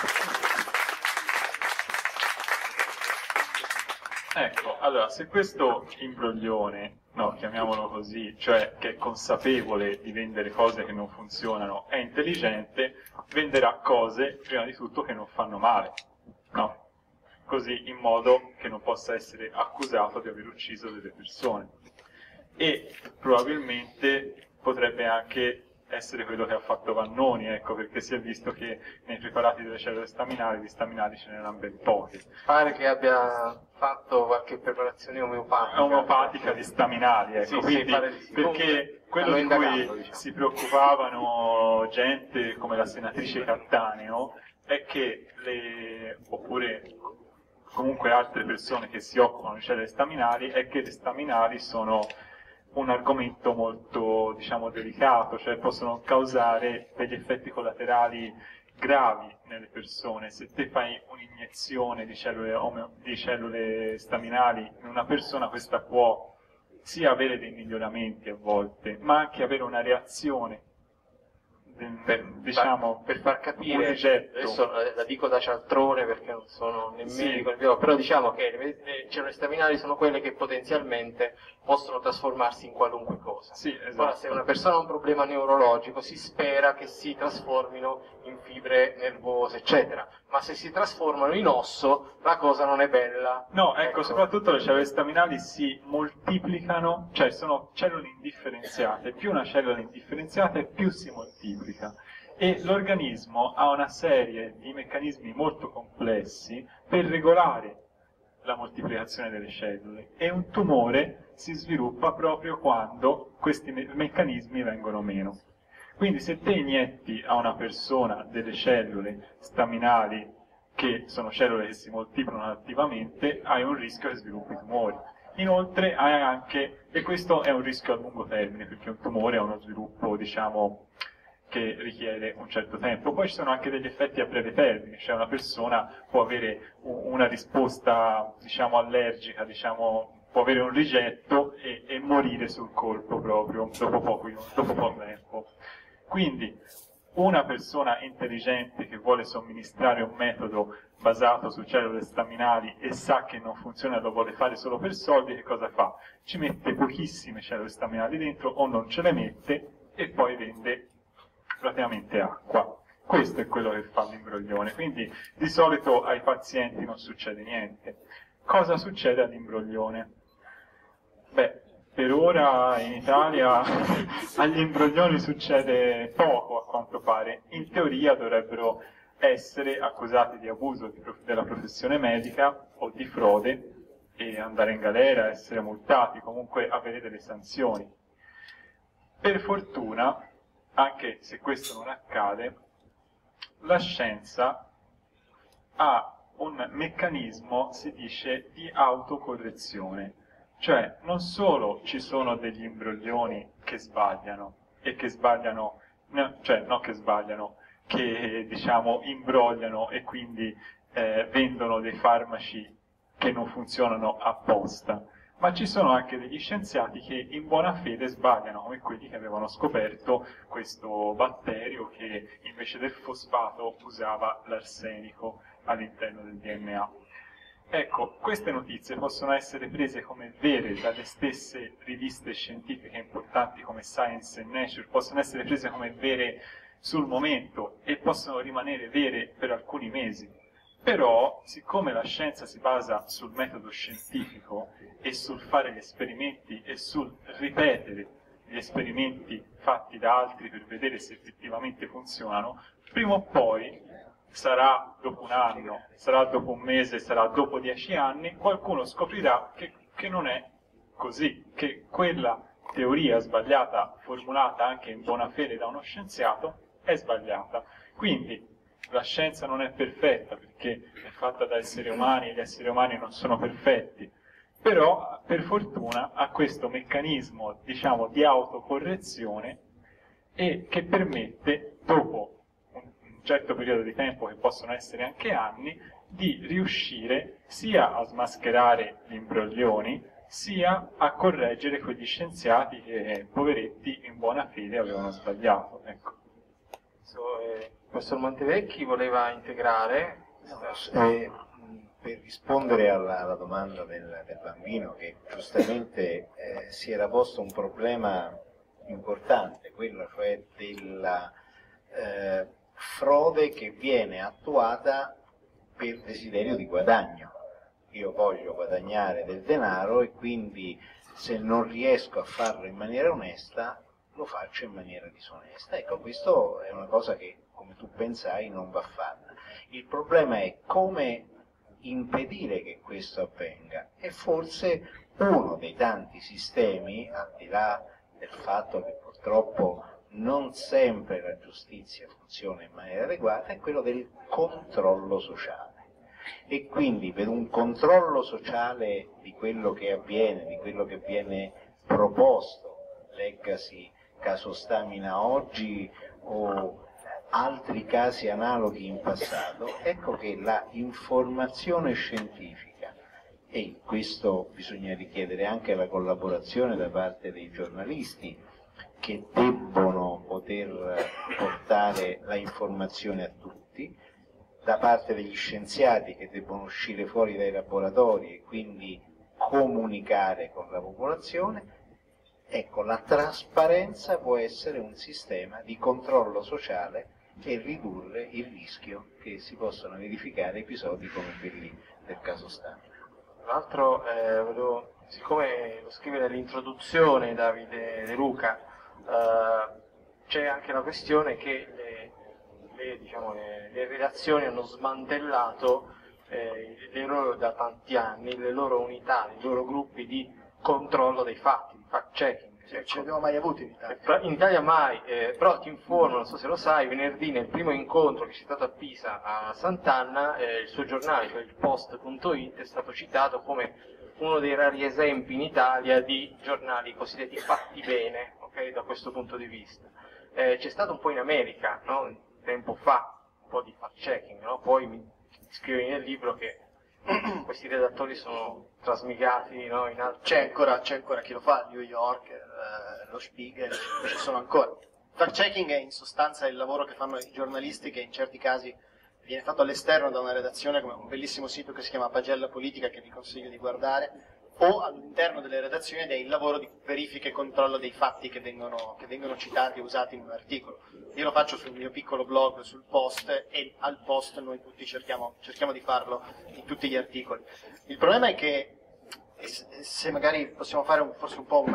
Ecco, allora, se questo imbroglione, no, chiamiamolo così, cioè che è consapevole di vendere cose che non funzionano, è intelligente, venderà cose, prima di tutto, che non fanno male, no? così in modo che non possa essere accusato di aver ucciso delle persone. E probabilmente potrebbe anche essere quello che ha fatto Vannoni, ecco, perché si è visto che nei preparati delle cellule staminali, di staminali ce n'erano ben pochi. Pare che abbia fatto qualche preparazione omeopatica. Omeopatica di staminali, ecco, Sì, quindi, pare di sì. perché quello di cui si preoccupavano gente come la senatrice Cattaneo è che oppure comunque altre persone che si occupano di cellule staminali, è che le staminali sono un argomento molto, diciamo, delicato, cioè possono causare degli effetti collaterali gravi nelle persone. Se te fai un'iniezione di cellule staminali in una persona, questa può sia avere dei miglioramenti a volte, ma anche avere una reazione, diciamo, per far un capire, rigetto. adesso la dico da cialtrone perché non sono né Sì. medico né biologo, però diciamo che le cellule staminali sono quelle che potenzialmente possono trasformarsi in qualunque cosa. Sì, esatto. Ora, se una persona ha un problema neurologico, si spera che si trasformino in fibre nervose, eccetera, ma se si trasformano in osso, la cosa non è bella. No, ecco, soprattutto le cellule staminali si moltiplicano, cioè sono cellule indifferenziate, più una cellula è indifferenziata più si moltiplica. E l'organismo ha una serie di meccanismi molto complessi per regolare la moltiplicazione delle cellule, e un tumore si sviluppa proprio quando questi meccanismi vengono meno. Quindi se te inietti a una persona delle cellule staminali, che sono cellule che si moltiplicano attivamente, hai un rischio che sviluppi tumori. Inoltre hai anche, e questo è un rischio a lungo termine, perché un tumore ha uno sviluppo, diciamo, che richiede un certo tempo. Poi ci sono anche degli effetti a breve termine, cioè una persona può avere una risposta, diciamo, allergica, diciamo, può avere un rigetto e morire sul colpo proprio dopo poco tempo. Quindi una persona intelligente che vuole somministrare un metodo basato su cellule staminali e sa che non funziona e lo vuole fare solo per soldi, che cosa fa? Ci mette pochissime cellule staminali dentro o non ce le mette e poi vende praticamente acqua. Questo è quello che fa l'imbroglione, quindi di solito ai pazienti non succede niente. Cosa succede all'imbroglione? Beh, per ora in Italia agli imbroglioni succede poco, a quanto pare. In teoria dovrebbero essere accusati di abuso della professione medica o di frode e andare in galera, essere multati, comunque avere delle sanzioni. Per fortuna, anche se questo non accade, la scienza ha un meccanismo, si dice, di autocorrezione. Cioè, non solo ci sono degli imbroglioni che sbagliano, e che sbagliano, cioè non che sbagliano, che diciamo imbrogliano e quindi vendono dei farmaci che non funzionano apposta, ma ci sono anche degli scienziati che in buona fede sbagliano, come quelli che avevano scoperto questo batterio che invece del fosfato usava l'arsenico all'interno del DNA. Ecco, queste notizie possono essere prese come vere dalle stesse riviste scientifiche importanti come Science e Nature, possono essere prese come vere sul momento e possono rimanere vere per alcuni mesi. Però, siccome la scienza si basa sul metodo scientifico e sul fare gli esperimenti e sul ripetere gli esperimenti fatti da altri per vedere se effettivamente funzionano, prima o poi, sarà dopo un anno, sarà dopo un mese, sarà dopo 10 anni, qualcuno scoprirà che non è così, che quella teoria sbagliata, formulata anche in buona fede da uno scienziato, è sbagliata. Quindi la scienza non è perfetta perché è fatta da esseri umani e gli esseri umani non sono perfetti, però per fortuna ha questo meccanismo, diciamo, di autocorrezione e che permette, dopo un certo periodo di tempo, che possono essere anche anni, di riuscire sia a smascherare gli imbroglioni, sia a correggere quegli scienziati che, poveretti, in buona fede avevano sbagliato. Ecco. Il professor Montevecchi voleva integrare. Per rispondere alla domanda del bambino, che giustamente si era posto un problema importante, quello cioè della frode che viene attuata per desiderio di guadagno. io voglio guadagnare del denaro e quindi se non riesco a farlo in maniera onesta lo faccio in maniera disonesta. Ecco, questo è una cosa che, come tu pensai, non va fatta. Il problema è come impedire che questo avvenga, e forse uno dei tanti sistemi, al di là del fatto che purtroppo non sempre la giustizia funziona in maniera adeguata, è quello del controllo sociale. E quindi per un controllo sociale di quello che avviene, di quello che viene proposto, leggasi caso Stamina oggi o altri casi analoghi in passato, ecco che la informazione scientifica, e questo bisogna richiedere anche la collaborazione da parte dei giornalisti, che debbono poter portare la informazione a tutti, da parte degli scienziati che debbono uscire fuori dai laboratori e quindi comunicare con la popolazione. Ecco, la trasparenza può essere un sistema di controllo sociale e ridurre il rischio che si possano verificare episodi come quelli del caso Stamina. Tra l'altro, siccome lo scrive nell'introduzione Davide De Luca, c'è anche la questione che le redazioni hanno smantellato da tanti anni le loro unità, i loro gruppi di controllo dei fatti, di fact checking. Non ce l'abbiamo mai avuti in Italia. In Italia mai, però ti informo, non so se lo sai, venerdì nel primo incontro che c'è stato a Pisa a Sant'Anna, il suo giornale, cioè il Post.it, è stato citato come uno dei rari esempi in Italia di giornali cosiddetti fatti bene, okay, da questo punto di vista. C'è stato un po' in America, no? Tempo fa, un po' di fact checking, no? Poi mi scrivi nel libro che questi redattori sono trasmigati, no, in altri... C'è ancora chi lo fa, New York, lo Spiegel, ci sono ancora. Fact checking è in sostanza il lavoro che fanno i giornalisti, che in certi casi viene fatto all'esterno da una redazione, come un bellissimo sito che si chiama Pagella Politica, che vi consiglio di guardare, o all'interno delle redazioni, ed è il lavoro di verifica e controllo dei fatti che vengono citati e usati in un articolo. Io lo faccio sul mio piccolo blog, sul Post, e al Post noi tutti cerchiamo di farlo in tutti gli articoli. Il problema è che, se magari possiamo fare forse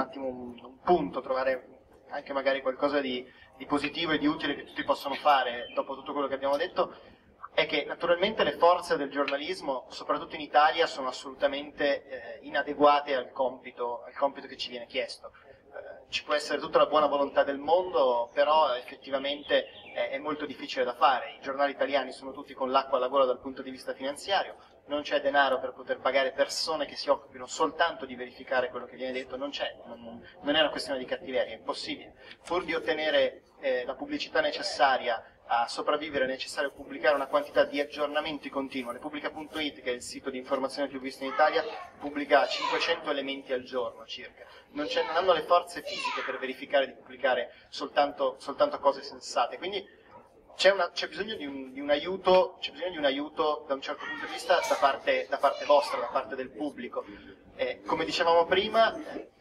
un punto, trovare anche magari qualcosa di positivo e di utile che tutti possono fare dopo tutto quello che abbiamo detto, è che naturalmente le forze del giornalismo, soprattutto in Italia, sono assolutamente inadeguate al compito che ci viene chiesto. Ci può essere tutta la buona volontà del mondo, però effettivamente è molto difficile da fare. I giornali italiani sono tutti con l'acqua alla gola dal punto di vista finanziario, non c'è denaro per poter pagare persone che si occupino soltanto di verificare quello che viene detto, non è una questione di cattiveria, è impossibile. Pur di ottenere la pubblicità necessaria a sopravvivere è necessario pubblicare una quantità di aggiornamenti continui. Repubblica.it, che è il sito di informazione più visto in Italia, pubblica 500 elementi al giorno circa. Non hanno le forze fisiche per verificare, di pubblicare soltanto cose sensate. Quindi c'è bisogno di un aiuto da un certo punto di vista da parte vostra, da parte del pubblico. Come dicevamo prima,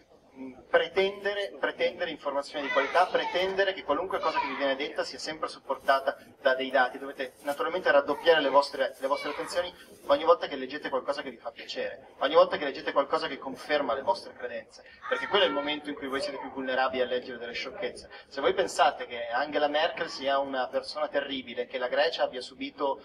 pretendere informazioni di qualità, pretendere che qualunque cosa che vi viene detta sia sempre supportata da dei dati. Dovete naturalmente raddoppiare le vostre attenzioni ogni volta che leggete qualcosa che vi fa piacere, ogni volta che leggete qualcosa che conferma le vostre credenze, perché quello è il momento in cui voi siete più vulnerabili a leggere delle sciocchezze. Se voi pensate che Angela Merkel sia una persona terribile, che la Grecia abbia subito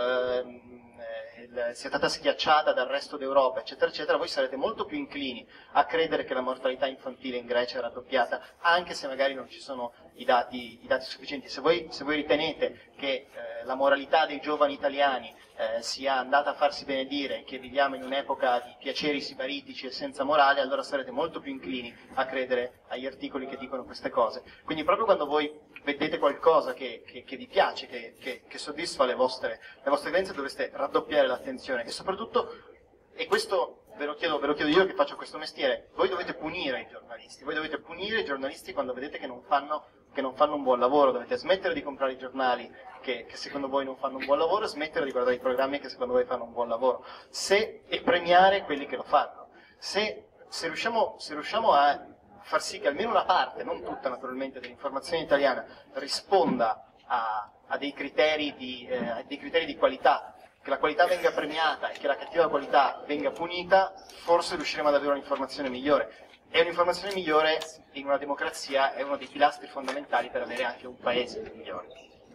sia stata schiacciata dal resto d'Europa, eccetera, eccetera, voi sarete molto più inclini a credere che la mortalità infantile in Grecia è raddoppiata, anche se magari non ci sono i dati sufficienti. Se voi ritenete che la moralità dei giovani italiani sia andata a farsi benedire, che viviamo in un'epoca di piaceri sibaritici e senza morale, allora sarete molto più inclini a credere agli articoli che dicono queste cose. Quindi proprio quando voi vedete qualcosa che vi piace, che soddisfa le vostre credenze, dovreste raddoppiare l'attenzione, e soprattutto, e questo ve lo chiedo io che faccio questo mestiere, voi dovete punire i giornalisti quando vedete che non fanno un buon lavoro. Dovete smettere di comprare i giornali che secondo voi non fanno un buon lavoro, smettere di guardare i programmi che secondo voi fanno un buon lavoro, e premiare quelli che lo fanno. Se riusciamo a far sì che almeno una parte, non tutta naturalmente, dell'informazione italiana risponda a dei criteri di qualità la qualità venga premiata e che la cattiva qualità venga punita, forse riusciremo ad avere un'informazione migliore. E un'informazione migliore in una democrazia è uno dei pilastri fondamentali per avere anche un paese migliore.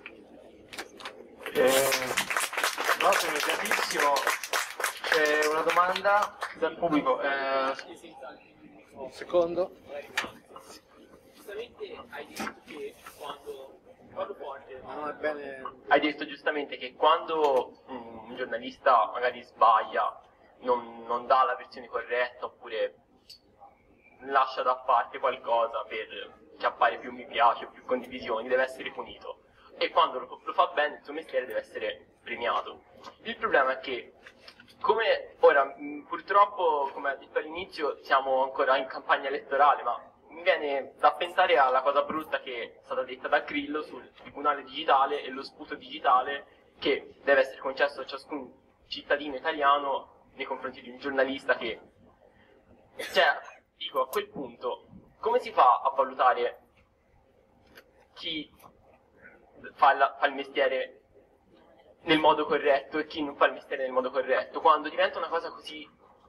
No, immediatissimo. C'è una domanda dal pubblico. Un secondo. Giustamente hai detto che quando forte. No, è bene. Hai detto giustamente che quando un giornalista magari sbaglia, non dà la versione corretta oppure lascia da parte qualcosa per chiappare più mi piace, più condivisioni, deve essere punito. E quando lo fa bene il suo mestiere deve essere premiato. Il problema è che, come ora purtroppo, come ha detto all'inizio, siamo ancora in campagna elettorale, ma mi viene da pensare alla cosa brutta che è stata detta da Grillo sul tribunale digitale e lo sputo digitale che deve essere concesso a ciascun cittadino italiano nei confronti di un giornalista che... Cioè, dico, a quel punto, come si fa a valutare chi fa il mestiere nel modo corretto e chi non fa il mestiere nel modo corretto, quando diventa una cosa così,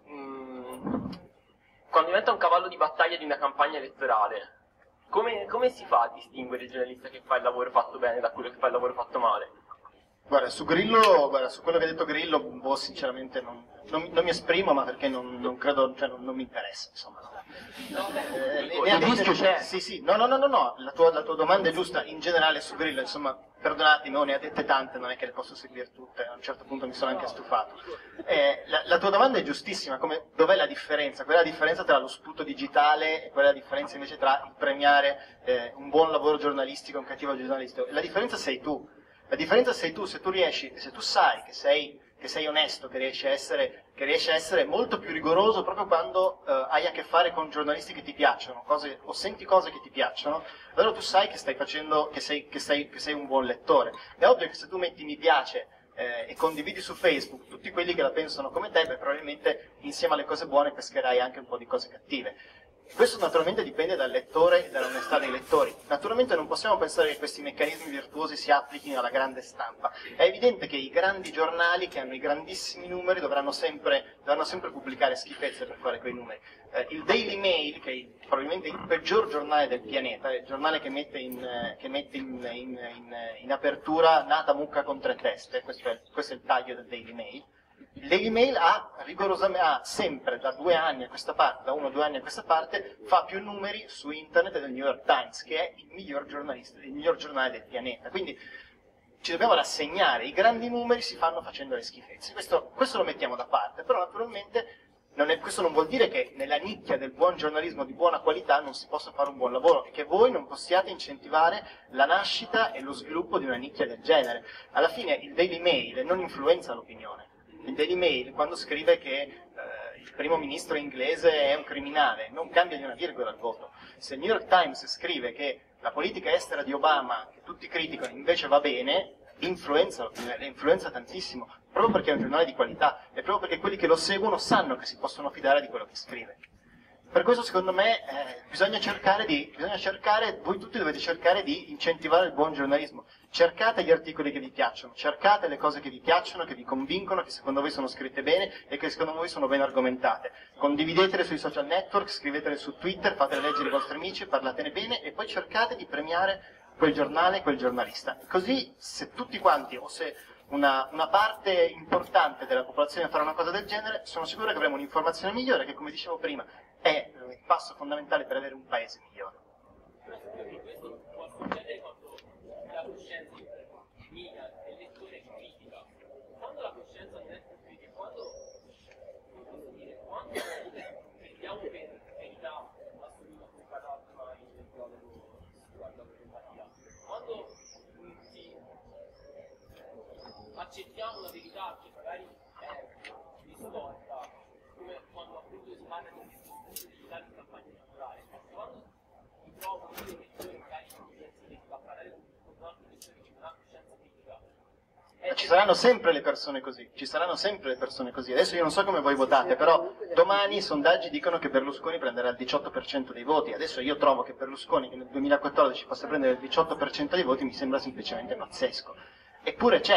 quando diventa un cavallo di battaglia di una campagna elettorale, come si fa a distinguere il giornalista che fa il lavoro fatto bene da quello che fa il lavoro fatto male? Guarda, su quello che ha detto Grillo, sinceramente non mi esprimo, ma perché non credo, cioè non mi interessa, insomma. Il rischio c'è. Sì, no, la tua domanda è giusta, in generale su Grillo, insomma, perdonatemi, ne ha dette tante, non è che le posso seguire tutte, a un certo punto mi sono anche stufato. La tua domanda è giustissima, dov'è la differenza? Qual è la differenza tra lo sputo digitale e qual è la differenza invece tra il premiare un buon lavoro giornalistico e un cattivo giornalistico? La differenza sei tu. La differenza sei tu, se tu riesci, se tu sai che sei onesto, che riesci a essere molto più rigoroso proprio quando hai a che fare con giornalisti che ti piacciono, o senti cose che ti piacciono, allora tu sai che stai facendo, che sei un buon lettore. È ovvio che se tu metti mi piace e condividi su Facebook tutti quelli che la pensano come te, probabilmente insieme alle cose buone pescherai anche un po' di cose cattive. Questo naturalmente dipende dal lettore e dall'onestà dei lettori. Naturalmente non possiamo pensare che questi meccanismi virtuosi si applichino alla grande stampa. È evidente che i grandi giornali che hanno i grandissimi numeri dovranno sempre pubblicare schifezze per fare quei numeri. Il Daily Mail, che è probabilmente il peggior giornale del pianeta, è il giornale che mette in apertura nata mucca con 3 teste, questo è il taglio del Daily Mail. Il Daily Mail ha sempre, da 2 anni a questa parte, da 1 o 2 anni a questa parte, fa più numeri su internet del New York Times, che è il miglior giornale del pianeta. Quindi ci dobbiamo rassegnare, i grandi numeri si fanno facendo le schifezze. Questo lo mettiamo da parte, però naturalmente questo non vuol dire che nella nicchia del buon giornalismo di buona qualità non si possa fare un buon lavoro e che voi non possiate incentivare la nascita e lo sviluppo di una nicchia del genere. Alla fine il Daily Mail non influenza l'opinione. Il Daily Mail, quando scrive che il primo ministro inglese è un criminale, non cambia di una virgola il voto. Se il New York Times scrive che la politica estera di Obama, che tutti criticano, invece va bene, influenza tantissimo, proprio perché è un giornale di qualità e proprio perché quelli che lo seguono sanno che si possono fidare di quello che scrive. Per questo secondo me voi tutti dovete cercare di incentivare il buon giornalismo. Cercate gli articoli che vi piacciono, cercate le cose che vi piacciono, che vi convincono, che secondo voi sono scritte bene e che secondo voi sono ben argomentate. Condividetele sui social network, scrivetele su Twitter, fatele leggere ai vostri amici, parlatene bene e poi cercate di premiare quel giornale, quel giornalista. Così se tutti quanti o se una parte importante della popolazione farà una cosa del genere, sono sicuro che avremo un'informazione migliore che, come dicevo prima, è il passo fondamentale per avere un paese migliore. Può succedere quando la coscienza mia del lettore critica. Quando la coscienza non è critica, quando prendiamo per verità assoluta, come parlava prima il teologo riguardo all'empatia, quando accettiamo una verità che magari è distorta, come quando appunto si parla di digitale in campagna elettorale, quando mi trovo con dei lettori magari che va a parlare con un'altra persona che non ha coscienza critica. Ci saranno sempre le persone così, adesso io non so come voi votate, però domani i sondaggi dicono che Berlusconi prenderà il 18% dei voti, adesso io trovo che Berlusconi che nel 2014 possa prendere il 18% dei voti mi sembra semplicemente pazzesco. Eppure c'è,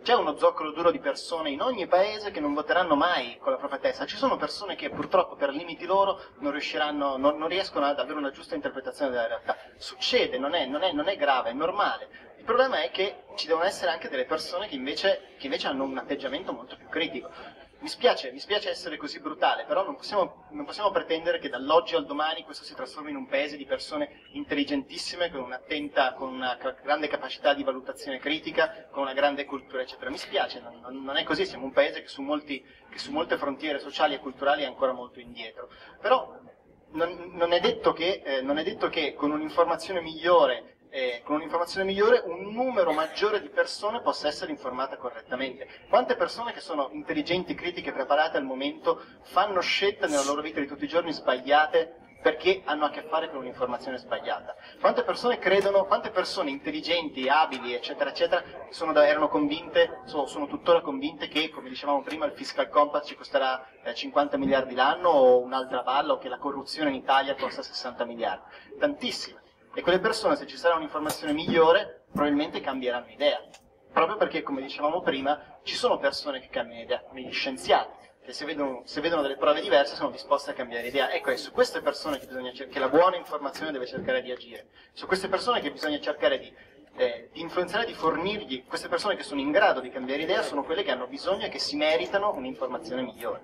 c'è uno zoccolo duro di persone in ogni paese che non voteranno mai con la propria testa. Ci sono persone che purtroppo per limiti loro non riescono ad avere una giusta interpretazione della realtà. Succede, non è grave, è normale. Il problema è che ci devono essere anche delle persone che invece hanno un atteggiamento molto più critico. Mi spiace essere così brutale, però non possiamo pretendere che dall'oggi al domani questo si trasformi in un paese di persone intelligentissime, con una grande capacità di valutazione critica, con una grande cultura, eccetera. Mi spiace, non è così, siamo un paese che su molte frontiere sociali e culturali è ancora molto indietro. Però non è detto che con un'informazione migliore un numero maggiore di persone possa essere informata correttamente. Quante persone che sono intelligenti, critiche, preparate al momento fanno scelte nella loro vita di tutti i giorni sbagliate perché hanno a che fare con un'informazione sbagliata? Quante persone intelligenti, abili, eccetera, eccetera, erano convinte, sono tuttora convinte che, come dicevamo prima, il fiscal compact ci costerà 50 miliardi l'anno, o un'altra balla, o che la corruzione in Italia costa 60 miliardi? Tantissime. E quelle persone, se ci sarà un'informazione migliore, probabilmente cambieranno idea. Proprio perché, come dicevamo prima, ci sono persone che cambiano idea, come gli scienziati, che se vedono delle prove diverse sono disposte a cambiare idea. Ecco, è su queste persone che la buona informazione deve cercare di agire. Su queste persone che bisogna cercare di influenzare, di fornirgli, queste persone che sono in grado di cambiare idea sono quelle che hanno bisogno e che si meritano un'informazione migliore.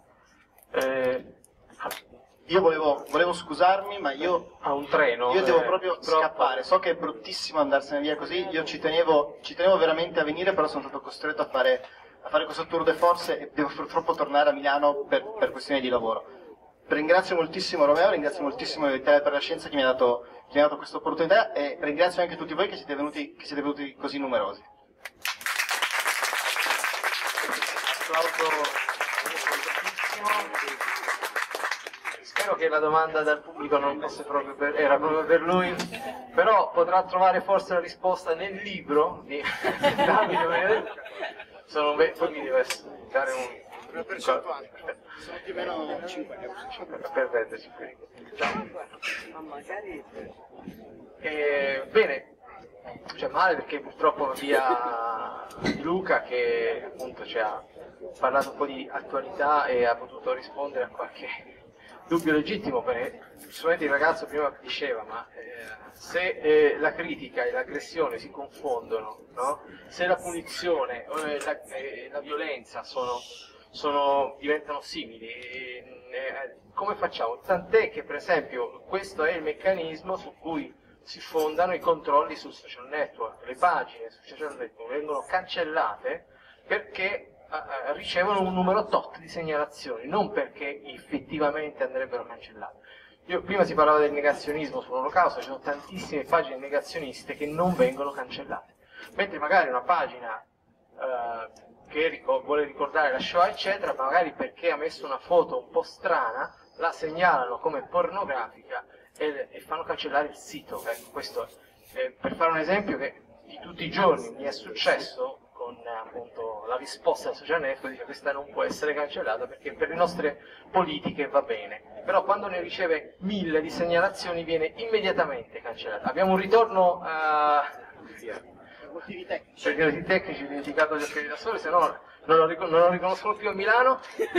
Io volevo scusarmi, ma io a un treno. Io devo proprio scappare. So che è bruttissimo andarsene via così. Io ci tenevo veramente a venire, però sono stato costretto a fare questo tour de force e devo purtroppo tornare a Milano per questioni di lavoro. Ringrazio moltissimo Romeo, ringrazio moltissimo l'Italia per la Scienza che mi ha dato questa opportunità, e ringrazio anche tutti voi che siete venuti così numerosi. Spero che la domanda dal pubblico non fosse era proprio per lui, però potrà trovare forse la risposta nel libro di Davide. Poi mi deve dare una percentuale. Sono più o meno 5 euro. Perfetto, 5 euro. Ciao. Bene, c'è male perché purtroppo via di Luca, che appunto ci ha parlato un po' di attualità e ha potuto rispondere a qualche dubbio legittimo, perché giustamente il ragazzo prima diceva, ma se la critica e l'aggressione si confondono, no? Se la punizione e la violenza diventano simili, come facciamo? Tant'è che per esempio questo è il meccanismo su cui si fondano i controlli sul social network. Le pagine sul social network vengono cancellate perché ricevono un numero tot di segnalazioni, non perché effettivamente andrebbero cancellate. Prima si parlava del negazionismo sull'Olocausto, ci sono tantissime pagine negazioniste che non vengono cancellate, mentre magari una pagina che vuole ricordare la Shoah eccetera, magari perché ha messo una foto un po' strana, la segnalano come pornografica e fanno cancellare il sito. Questo per fare un esempio che di tutti i giorni mi è successo, con appunto la risposta del social network, dice questa non può essere cancellata perché per le nostre politiche va bene, però quando ne riceve 1000 di segnalazioni viene immediatamente cancellata. Abbiamo un ritorno Motivi tecnici. Per motivi tecnici ho dimenticato gli accreditatori, se no non lo riconoscono più a Milano.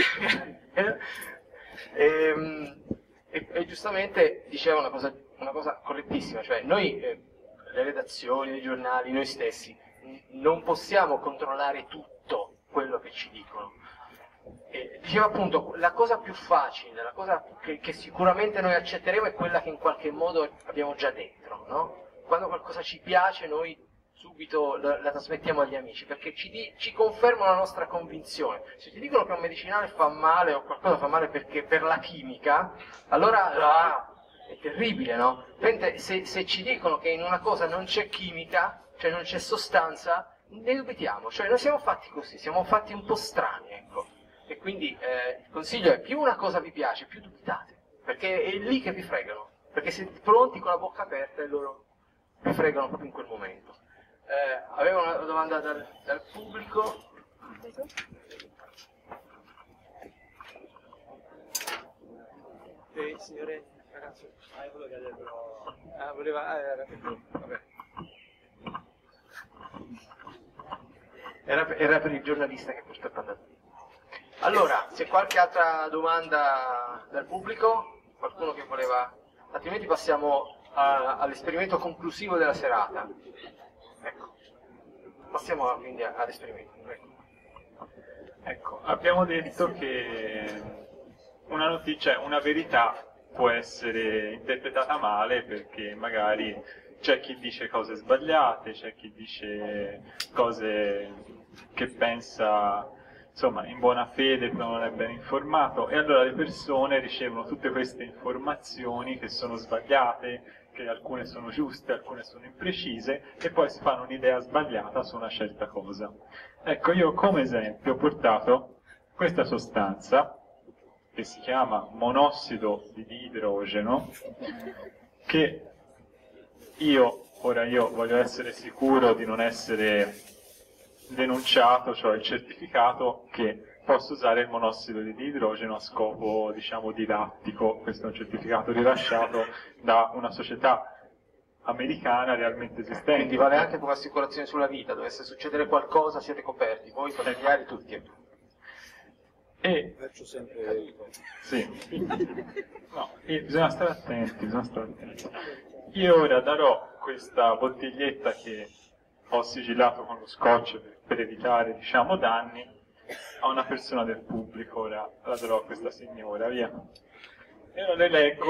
e giustamente diceva una cosa correttissima, cioè noi, le redazioni dei giornali, noi stessi, non possiamo controllare tutto quello che ci dicono. Diceva appunto, la cosa più facile, la cosa che sicuramente noi accetteremo è quella che in qualche modo abbiamo già dentro, no? Quando qualcosa ci piace noi subito la trasmettiamo agli amici, perché ci confermano la nostra convinzione. Se ti dicono che un medicinale fa male o qualcosa fa male perché per la chimica, allora è terribile, no? Mentre se ci dicono che in una cosa non c'è chimica, cioè non c'è sostanza, ne dubitiamo, cioè noi siamo fatti così, siamo fatti un po' strani, ecco. E quindi il consiglio è: più una cosa vi piace, più dubitate, perché è lì che vi fregano, perché siete pronti con la bocca aperta e loro vi fregano proprio in quel momento. Avevo una domanda dal pubblico. Signore, ragazzi, quello che ha detto. Era per il giornalista che purtroppo è andato via. Allora, c'è qualche altra domanda dal pubblico? Qualcuno che voleva... Altrimenti passiamo all'esperimento conclusivo della serata. Ecco. Passiamo quindi all'esperimento. Ecco, abbiamo detto che una notizia, una verità può essere interpretata male perché magari c'è chi dice cose sbagliate, c'è chi dice cose che pensa, insomma, in buona fede, però non è ben informato, e allora le persone ricevono tutte queste informazioni che sono sbagliate, che alcune sono giuste, alcune sono imprecise, e poi si fanno un'idea sbagliata su una certa cosa. Ecco, io come esempio ho portato questa sostanza, che si chiama monossido di idrogeno, che io voglio essere sicuro di non essere denunciato, cioè il certificato che posso usare il monossido di idrogeno a scopo, diciamo, didattico. Questo è un certificato rilasciato da una società americana realmente esistente. Quindi vale anche come assicurazione sulla vita, dovesse succedere qualcosa siete coperti, voi familiari tutti. E faccio sempre sì. No, bisogna stare attenti, Io ora darò questa bottiglietta che ho sigillato con lo scotch per evitare, diciamo, danni a una persona del pubblico. Ora la darò a questa signora, via. E ora le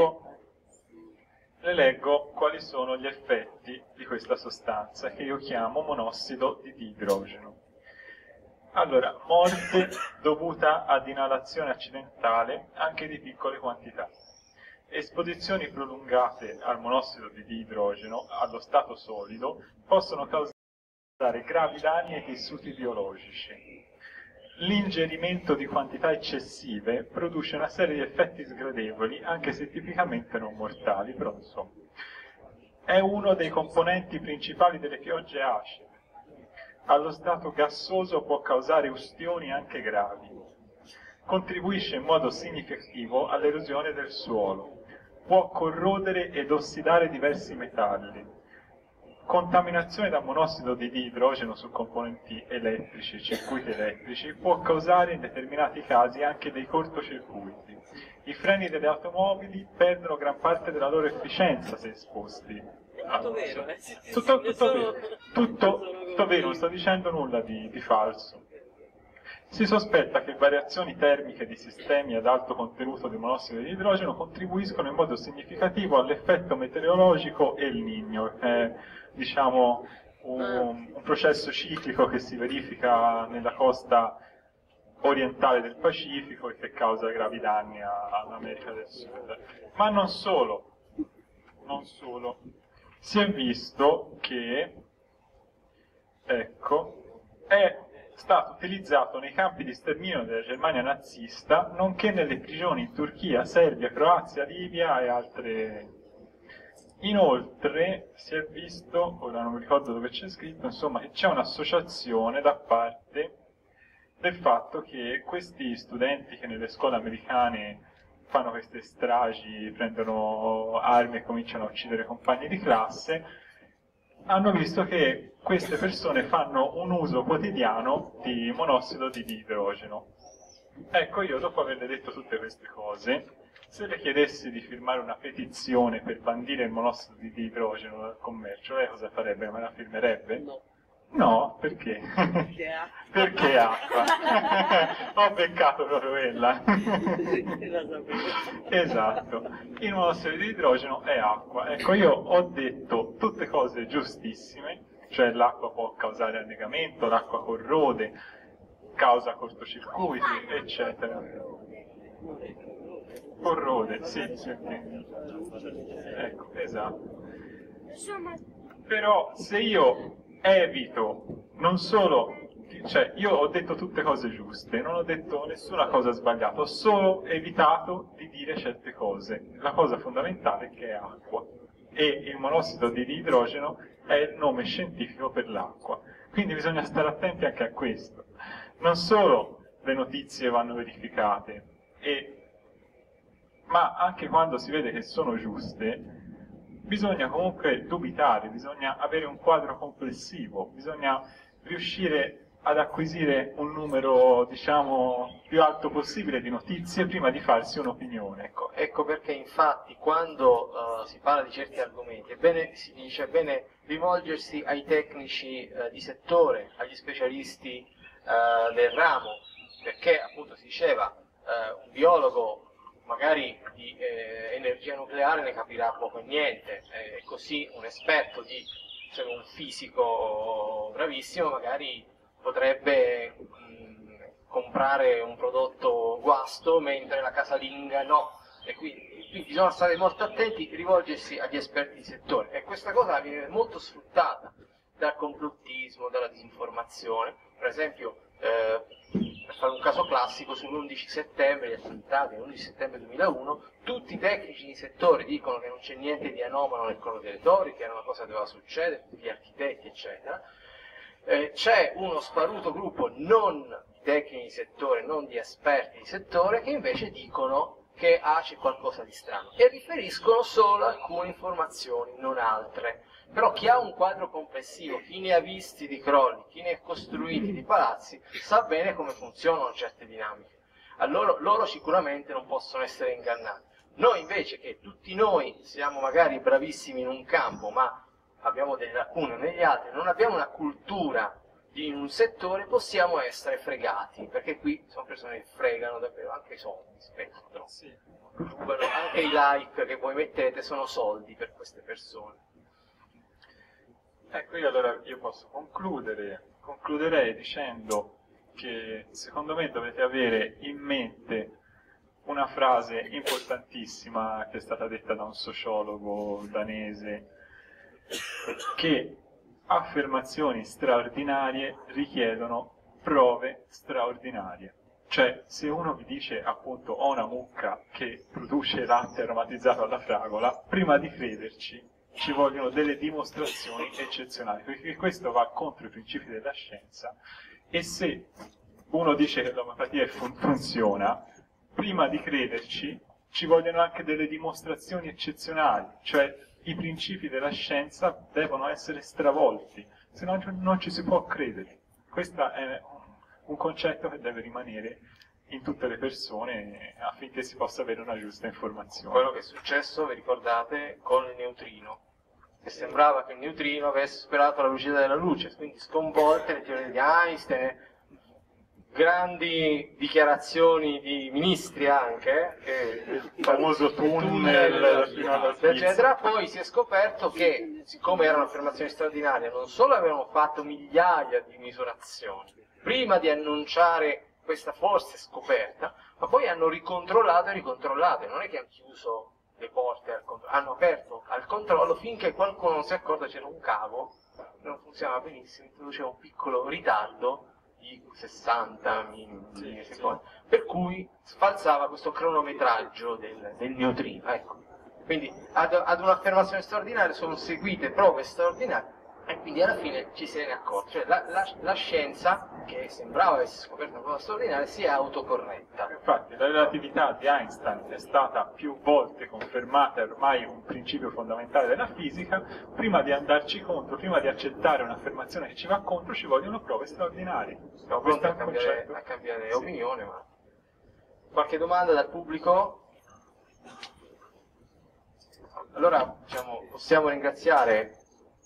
leggo quali sono gli effetti di questa sostanza che io chiamo monossido di idrogeno. Allora, morte dovuta ad inalazione accidentale anche di piccole quantità. Esposizioni prolungate al monossido di idrogeno, allo stato solido, possono causare gravi danni ai tessuti biologici. L'ingerimento di quantità eccessive produce una serie di effetti sgradevoli, anche se tipicamente non mortali, però insomma. È uno dei componenti principali delle piogge acide. Allo stato gassoso può causare ustioni anche gravi. Contribuisce in modo significativo all'erosione del suolo. Può corrodere ed ossidare diversi metalli. Contaminazione da monossido di idrogeno su componenti elettrici, circuiti elettrici, può causare in determinati casi anche dei cortocircuiti. I freni delle automobili perdono gran parte della loro efficienza se esposti. Tutto vero, Tutto vero. Tutto vero, non sto dicendo nulla di falso. Si sospetta che variazioni termiche di sistemi ad alto contenuto di monossido di idrogeno contribuiscono in modo significativo all'effetto meteorologico El Niño, diciamo un processo ciclico che si verifica nella costa orientale del Pacifico e che causa gravi danni all'America del Sud. Ma non solo. Si è visto che, ecco, è stato utilizzato nei campi di sterminio della Germania nazista, nonché nelle prigioni in Turchia, Serbia, Croazia, Libia e altre. Inoltre si è visto, ora non mi ricordo dove c'è scritto, insomma, che c'è un'associazione da parte del fatto che questi studenti che nelle scuole americane fanno queste stragi, prendono armi e cominciano a uccidere compagni di classe, hanno visto che queste persone fanno un uso quotidiano di monossido di idrogeno. Ecco, io dopo averle detto tutte queste cose, se le chiedessi di firmare una petizione per bandire il monossido di idrogeno dal commercio, lei cosa farebbe? Me la firmerebbe? No. No, perché? Perché acqua. Ho beccato proprio quella. Esatto. Il monossido di idrogeno è acqua. Ecco, io ho detto tutte cose giustissime, cioè l'acqua può causare annegamento, l'acqua corrode, causa cortocircuiti, eccetera. Corrode, sì. Ecco, esatto. Però se io evito, non solo, cioè io ho detto tutte cose giuste, non ho detto nessuna cosa sbagliata, ho solo evitato di dire certe cose. La cosa fondamentale è che è acqua e il monossido di idrogeno è il nome scientifico per l'acqua. Quindi bisogna stare attenti anche a questo. Non solo le notizie vanno verificate, ma anche quando si vede che sono giuste, bisogna comunque dubitare, bisogna avere un quadro complessivo, bisogna riuscire ad acquisire un numero, diciamo, più alto possibile di notizie prima di farsi un'opinione. Ecco perché infatti quando si parla di certi argomenti si dice è bene rivolgersi ai tecnici di settore, agli specialisti del ramo, perché appunto si diceva un biologo magari di energia nucleare ne capirà poco e niente, e così un esperto di, cioè un fisico bravissimo magari potrebbe comprare un prodotto guasto mentre la casalinga no, e quindi bisogna stare molto attenti, rivolgersi agli esperti di settore, e questa cosa viene molto sfruttata dal complottismo, dalla disinformazione. Per esempio, per fare un caso classico, sull'11 settembre, gli attentati dell'11 settembre 2001, tutti i tecnici di settore dicono che non c'è niente di anomalo nel crollo delle torri, che era una cosa che doveva succedere, tutti gli architetti, eccetera. C'è uno sparuto gruppo non di tecnici di settore, non di esperti di settore, che invece dicono che c'è qualcosa di strano e riferiscono solo alcune informazioni, non altre. Però chi ha un quadro complessivo, chi ne ha visti di crolli, chi ne ha costruiti di palazzi, sa bene come funzionano certe dinamiche. Allora loro sicuramente non possono essere ingannati. Noi invece, che tutti noi siamo magari bravissimi in un campo, ma abbiamo delle lacune negli altri, non abbiamo una cultura in un settore, possiamo essere fregati, perché qui sono persone che fregano davvero anche i soldi, spesso, rubano anche i like che voi mettete, sono soldi per queste persone. Ecco, io posso concluderei dicendo che secondo me dovete avere in mente una frase importantissima che è stata detta da un sociologo danese, che affermazioni straordinarie richiedono prove straordinarie. Cioè, se uno vi dice appunto ho una mucca che produce latte aromatizzato alla fragola, prima di crederci ci vogliono delle dimostrazioni eccezionali, perché questo va contro i principi della scienza, e se uno dice che l'omeopatia funziona, prima di crederci ci vogliono anche delle dimostrazioni eccezionali, cioè i principi della scienza devono essere stravolti, se no non ci si può credere. Questo è un concetto che deve rimanere in tutte le persone affinché si possa avere una giusta informazione. Quello che è successo, vi ricordate, con il neutrino, che sembrava che il neutrino avesse superato la velocità della luce, quindi sconvolte le teorie di Einstein, grandi dichiarazioni di ministri anche, il famoso tunnel fino alla Svizzera, eccetera. Poi si è scoperto che, siccome erano affermazioni straordinarie, non solo avevano fatto migliaia di misurazioni prima di annunciare questa forse scoperta, ma poi hanno ricontrollato e ricontrollato, non è che hanno chiuso le porte al controllo, hanno aperto al controllo finché qualcuno non si è accorto che c'era un cavo, non funzionava benissimo, introduceva un piccolo ritardo di 60 millisecondi, per cui sfalsava questo cronometraggio del neutrino. Ecco. Quindi ad un'affermazione straordinaria sono seguite prove straordinarie, e quindi alla fine ci se ne è accorto, cioè la scienza, che sembrava avesse scoperto una cosa straordinaria, si è autocorretta. Infatti la relatività di Einstein è stata più volte confermata, è ormai un principio fondamentale della fisica. Prima di andarci contro, prima di accettare un'affermazione che ci va contro, ci vogliono prove straordinarie. Siamo pronti a cambiare opinione, ma... Qualche domanda dal pubblico? Allora, diciamo, possiamo ringraziare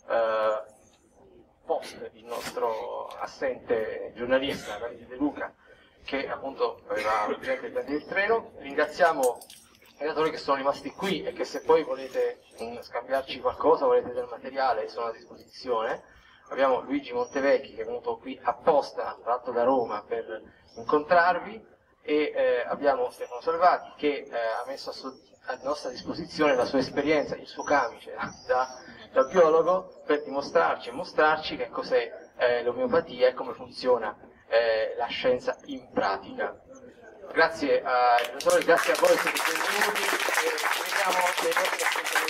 il nostro assente giornalista Davide De Luca, che appunto aveva presente il del treno. Ringraziamo i relatori che sono rimasti qui e che, se poi volete scambiarci qualcosa, volete del materiale, sono a disposizione. Abbiamo Luigi Montevecchi, che è venuto qui apposta, tratto da Roma, per incontrarvi, e abbiamo Stefano Salvati, che ha messo a nostra disposizione la sua esperienza, il suo camice da biologo, per dimostrarci e mostrarci che cos'è l'omeopatia e come funziona la scienza in pratica. Grazie ai relatori, grazie a voi che siete venuti, e ci vediamo nei prossimi appuntamenti.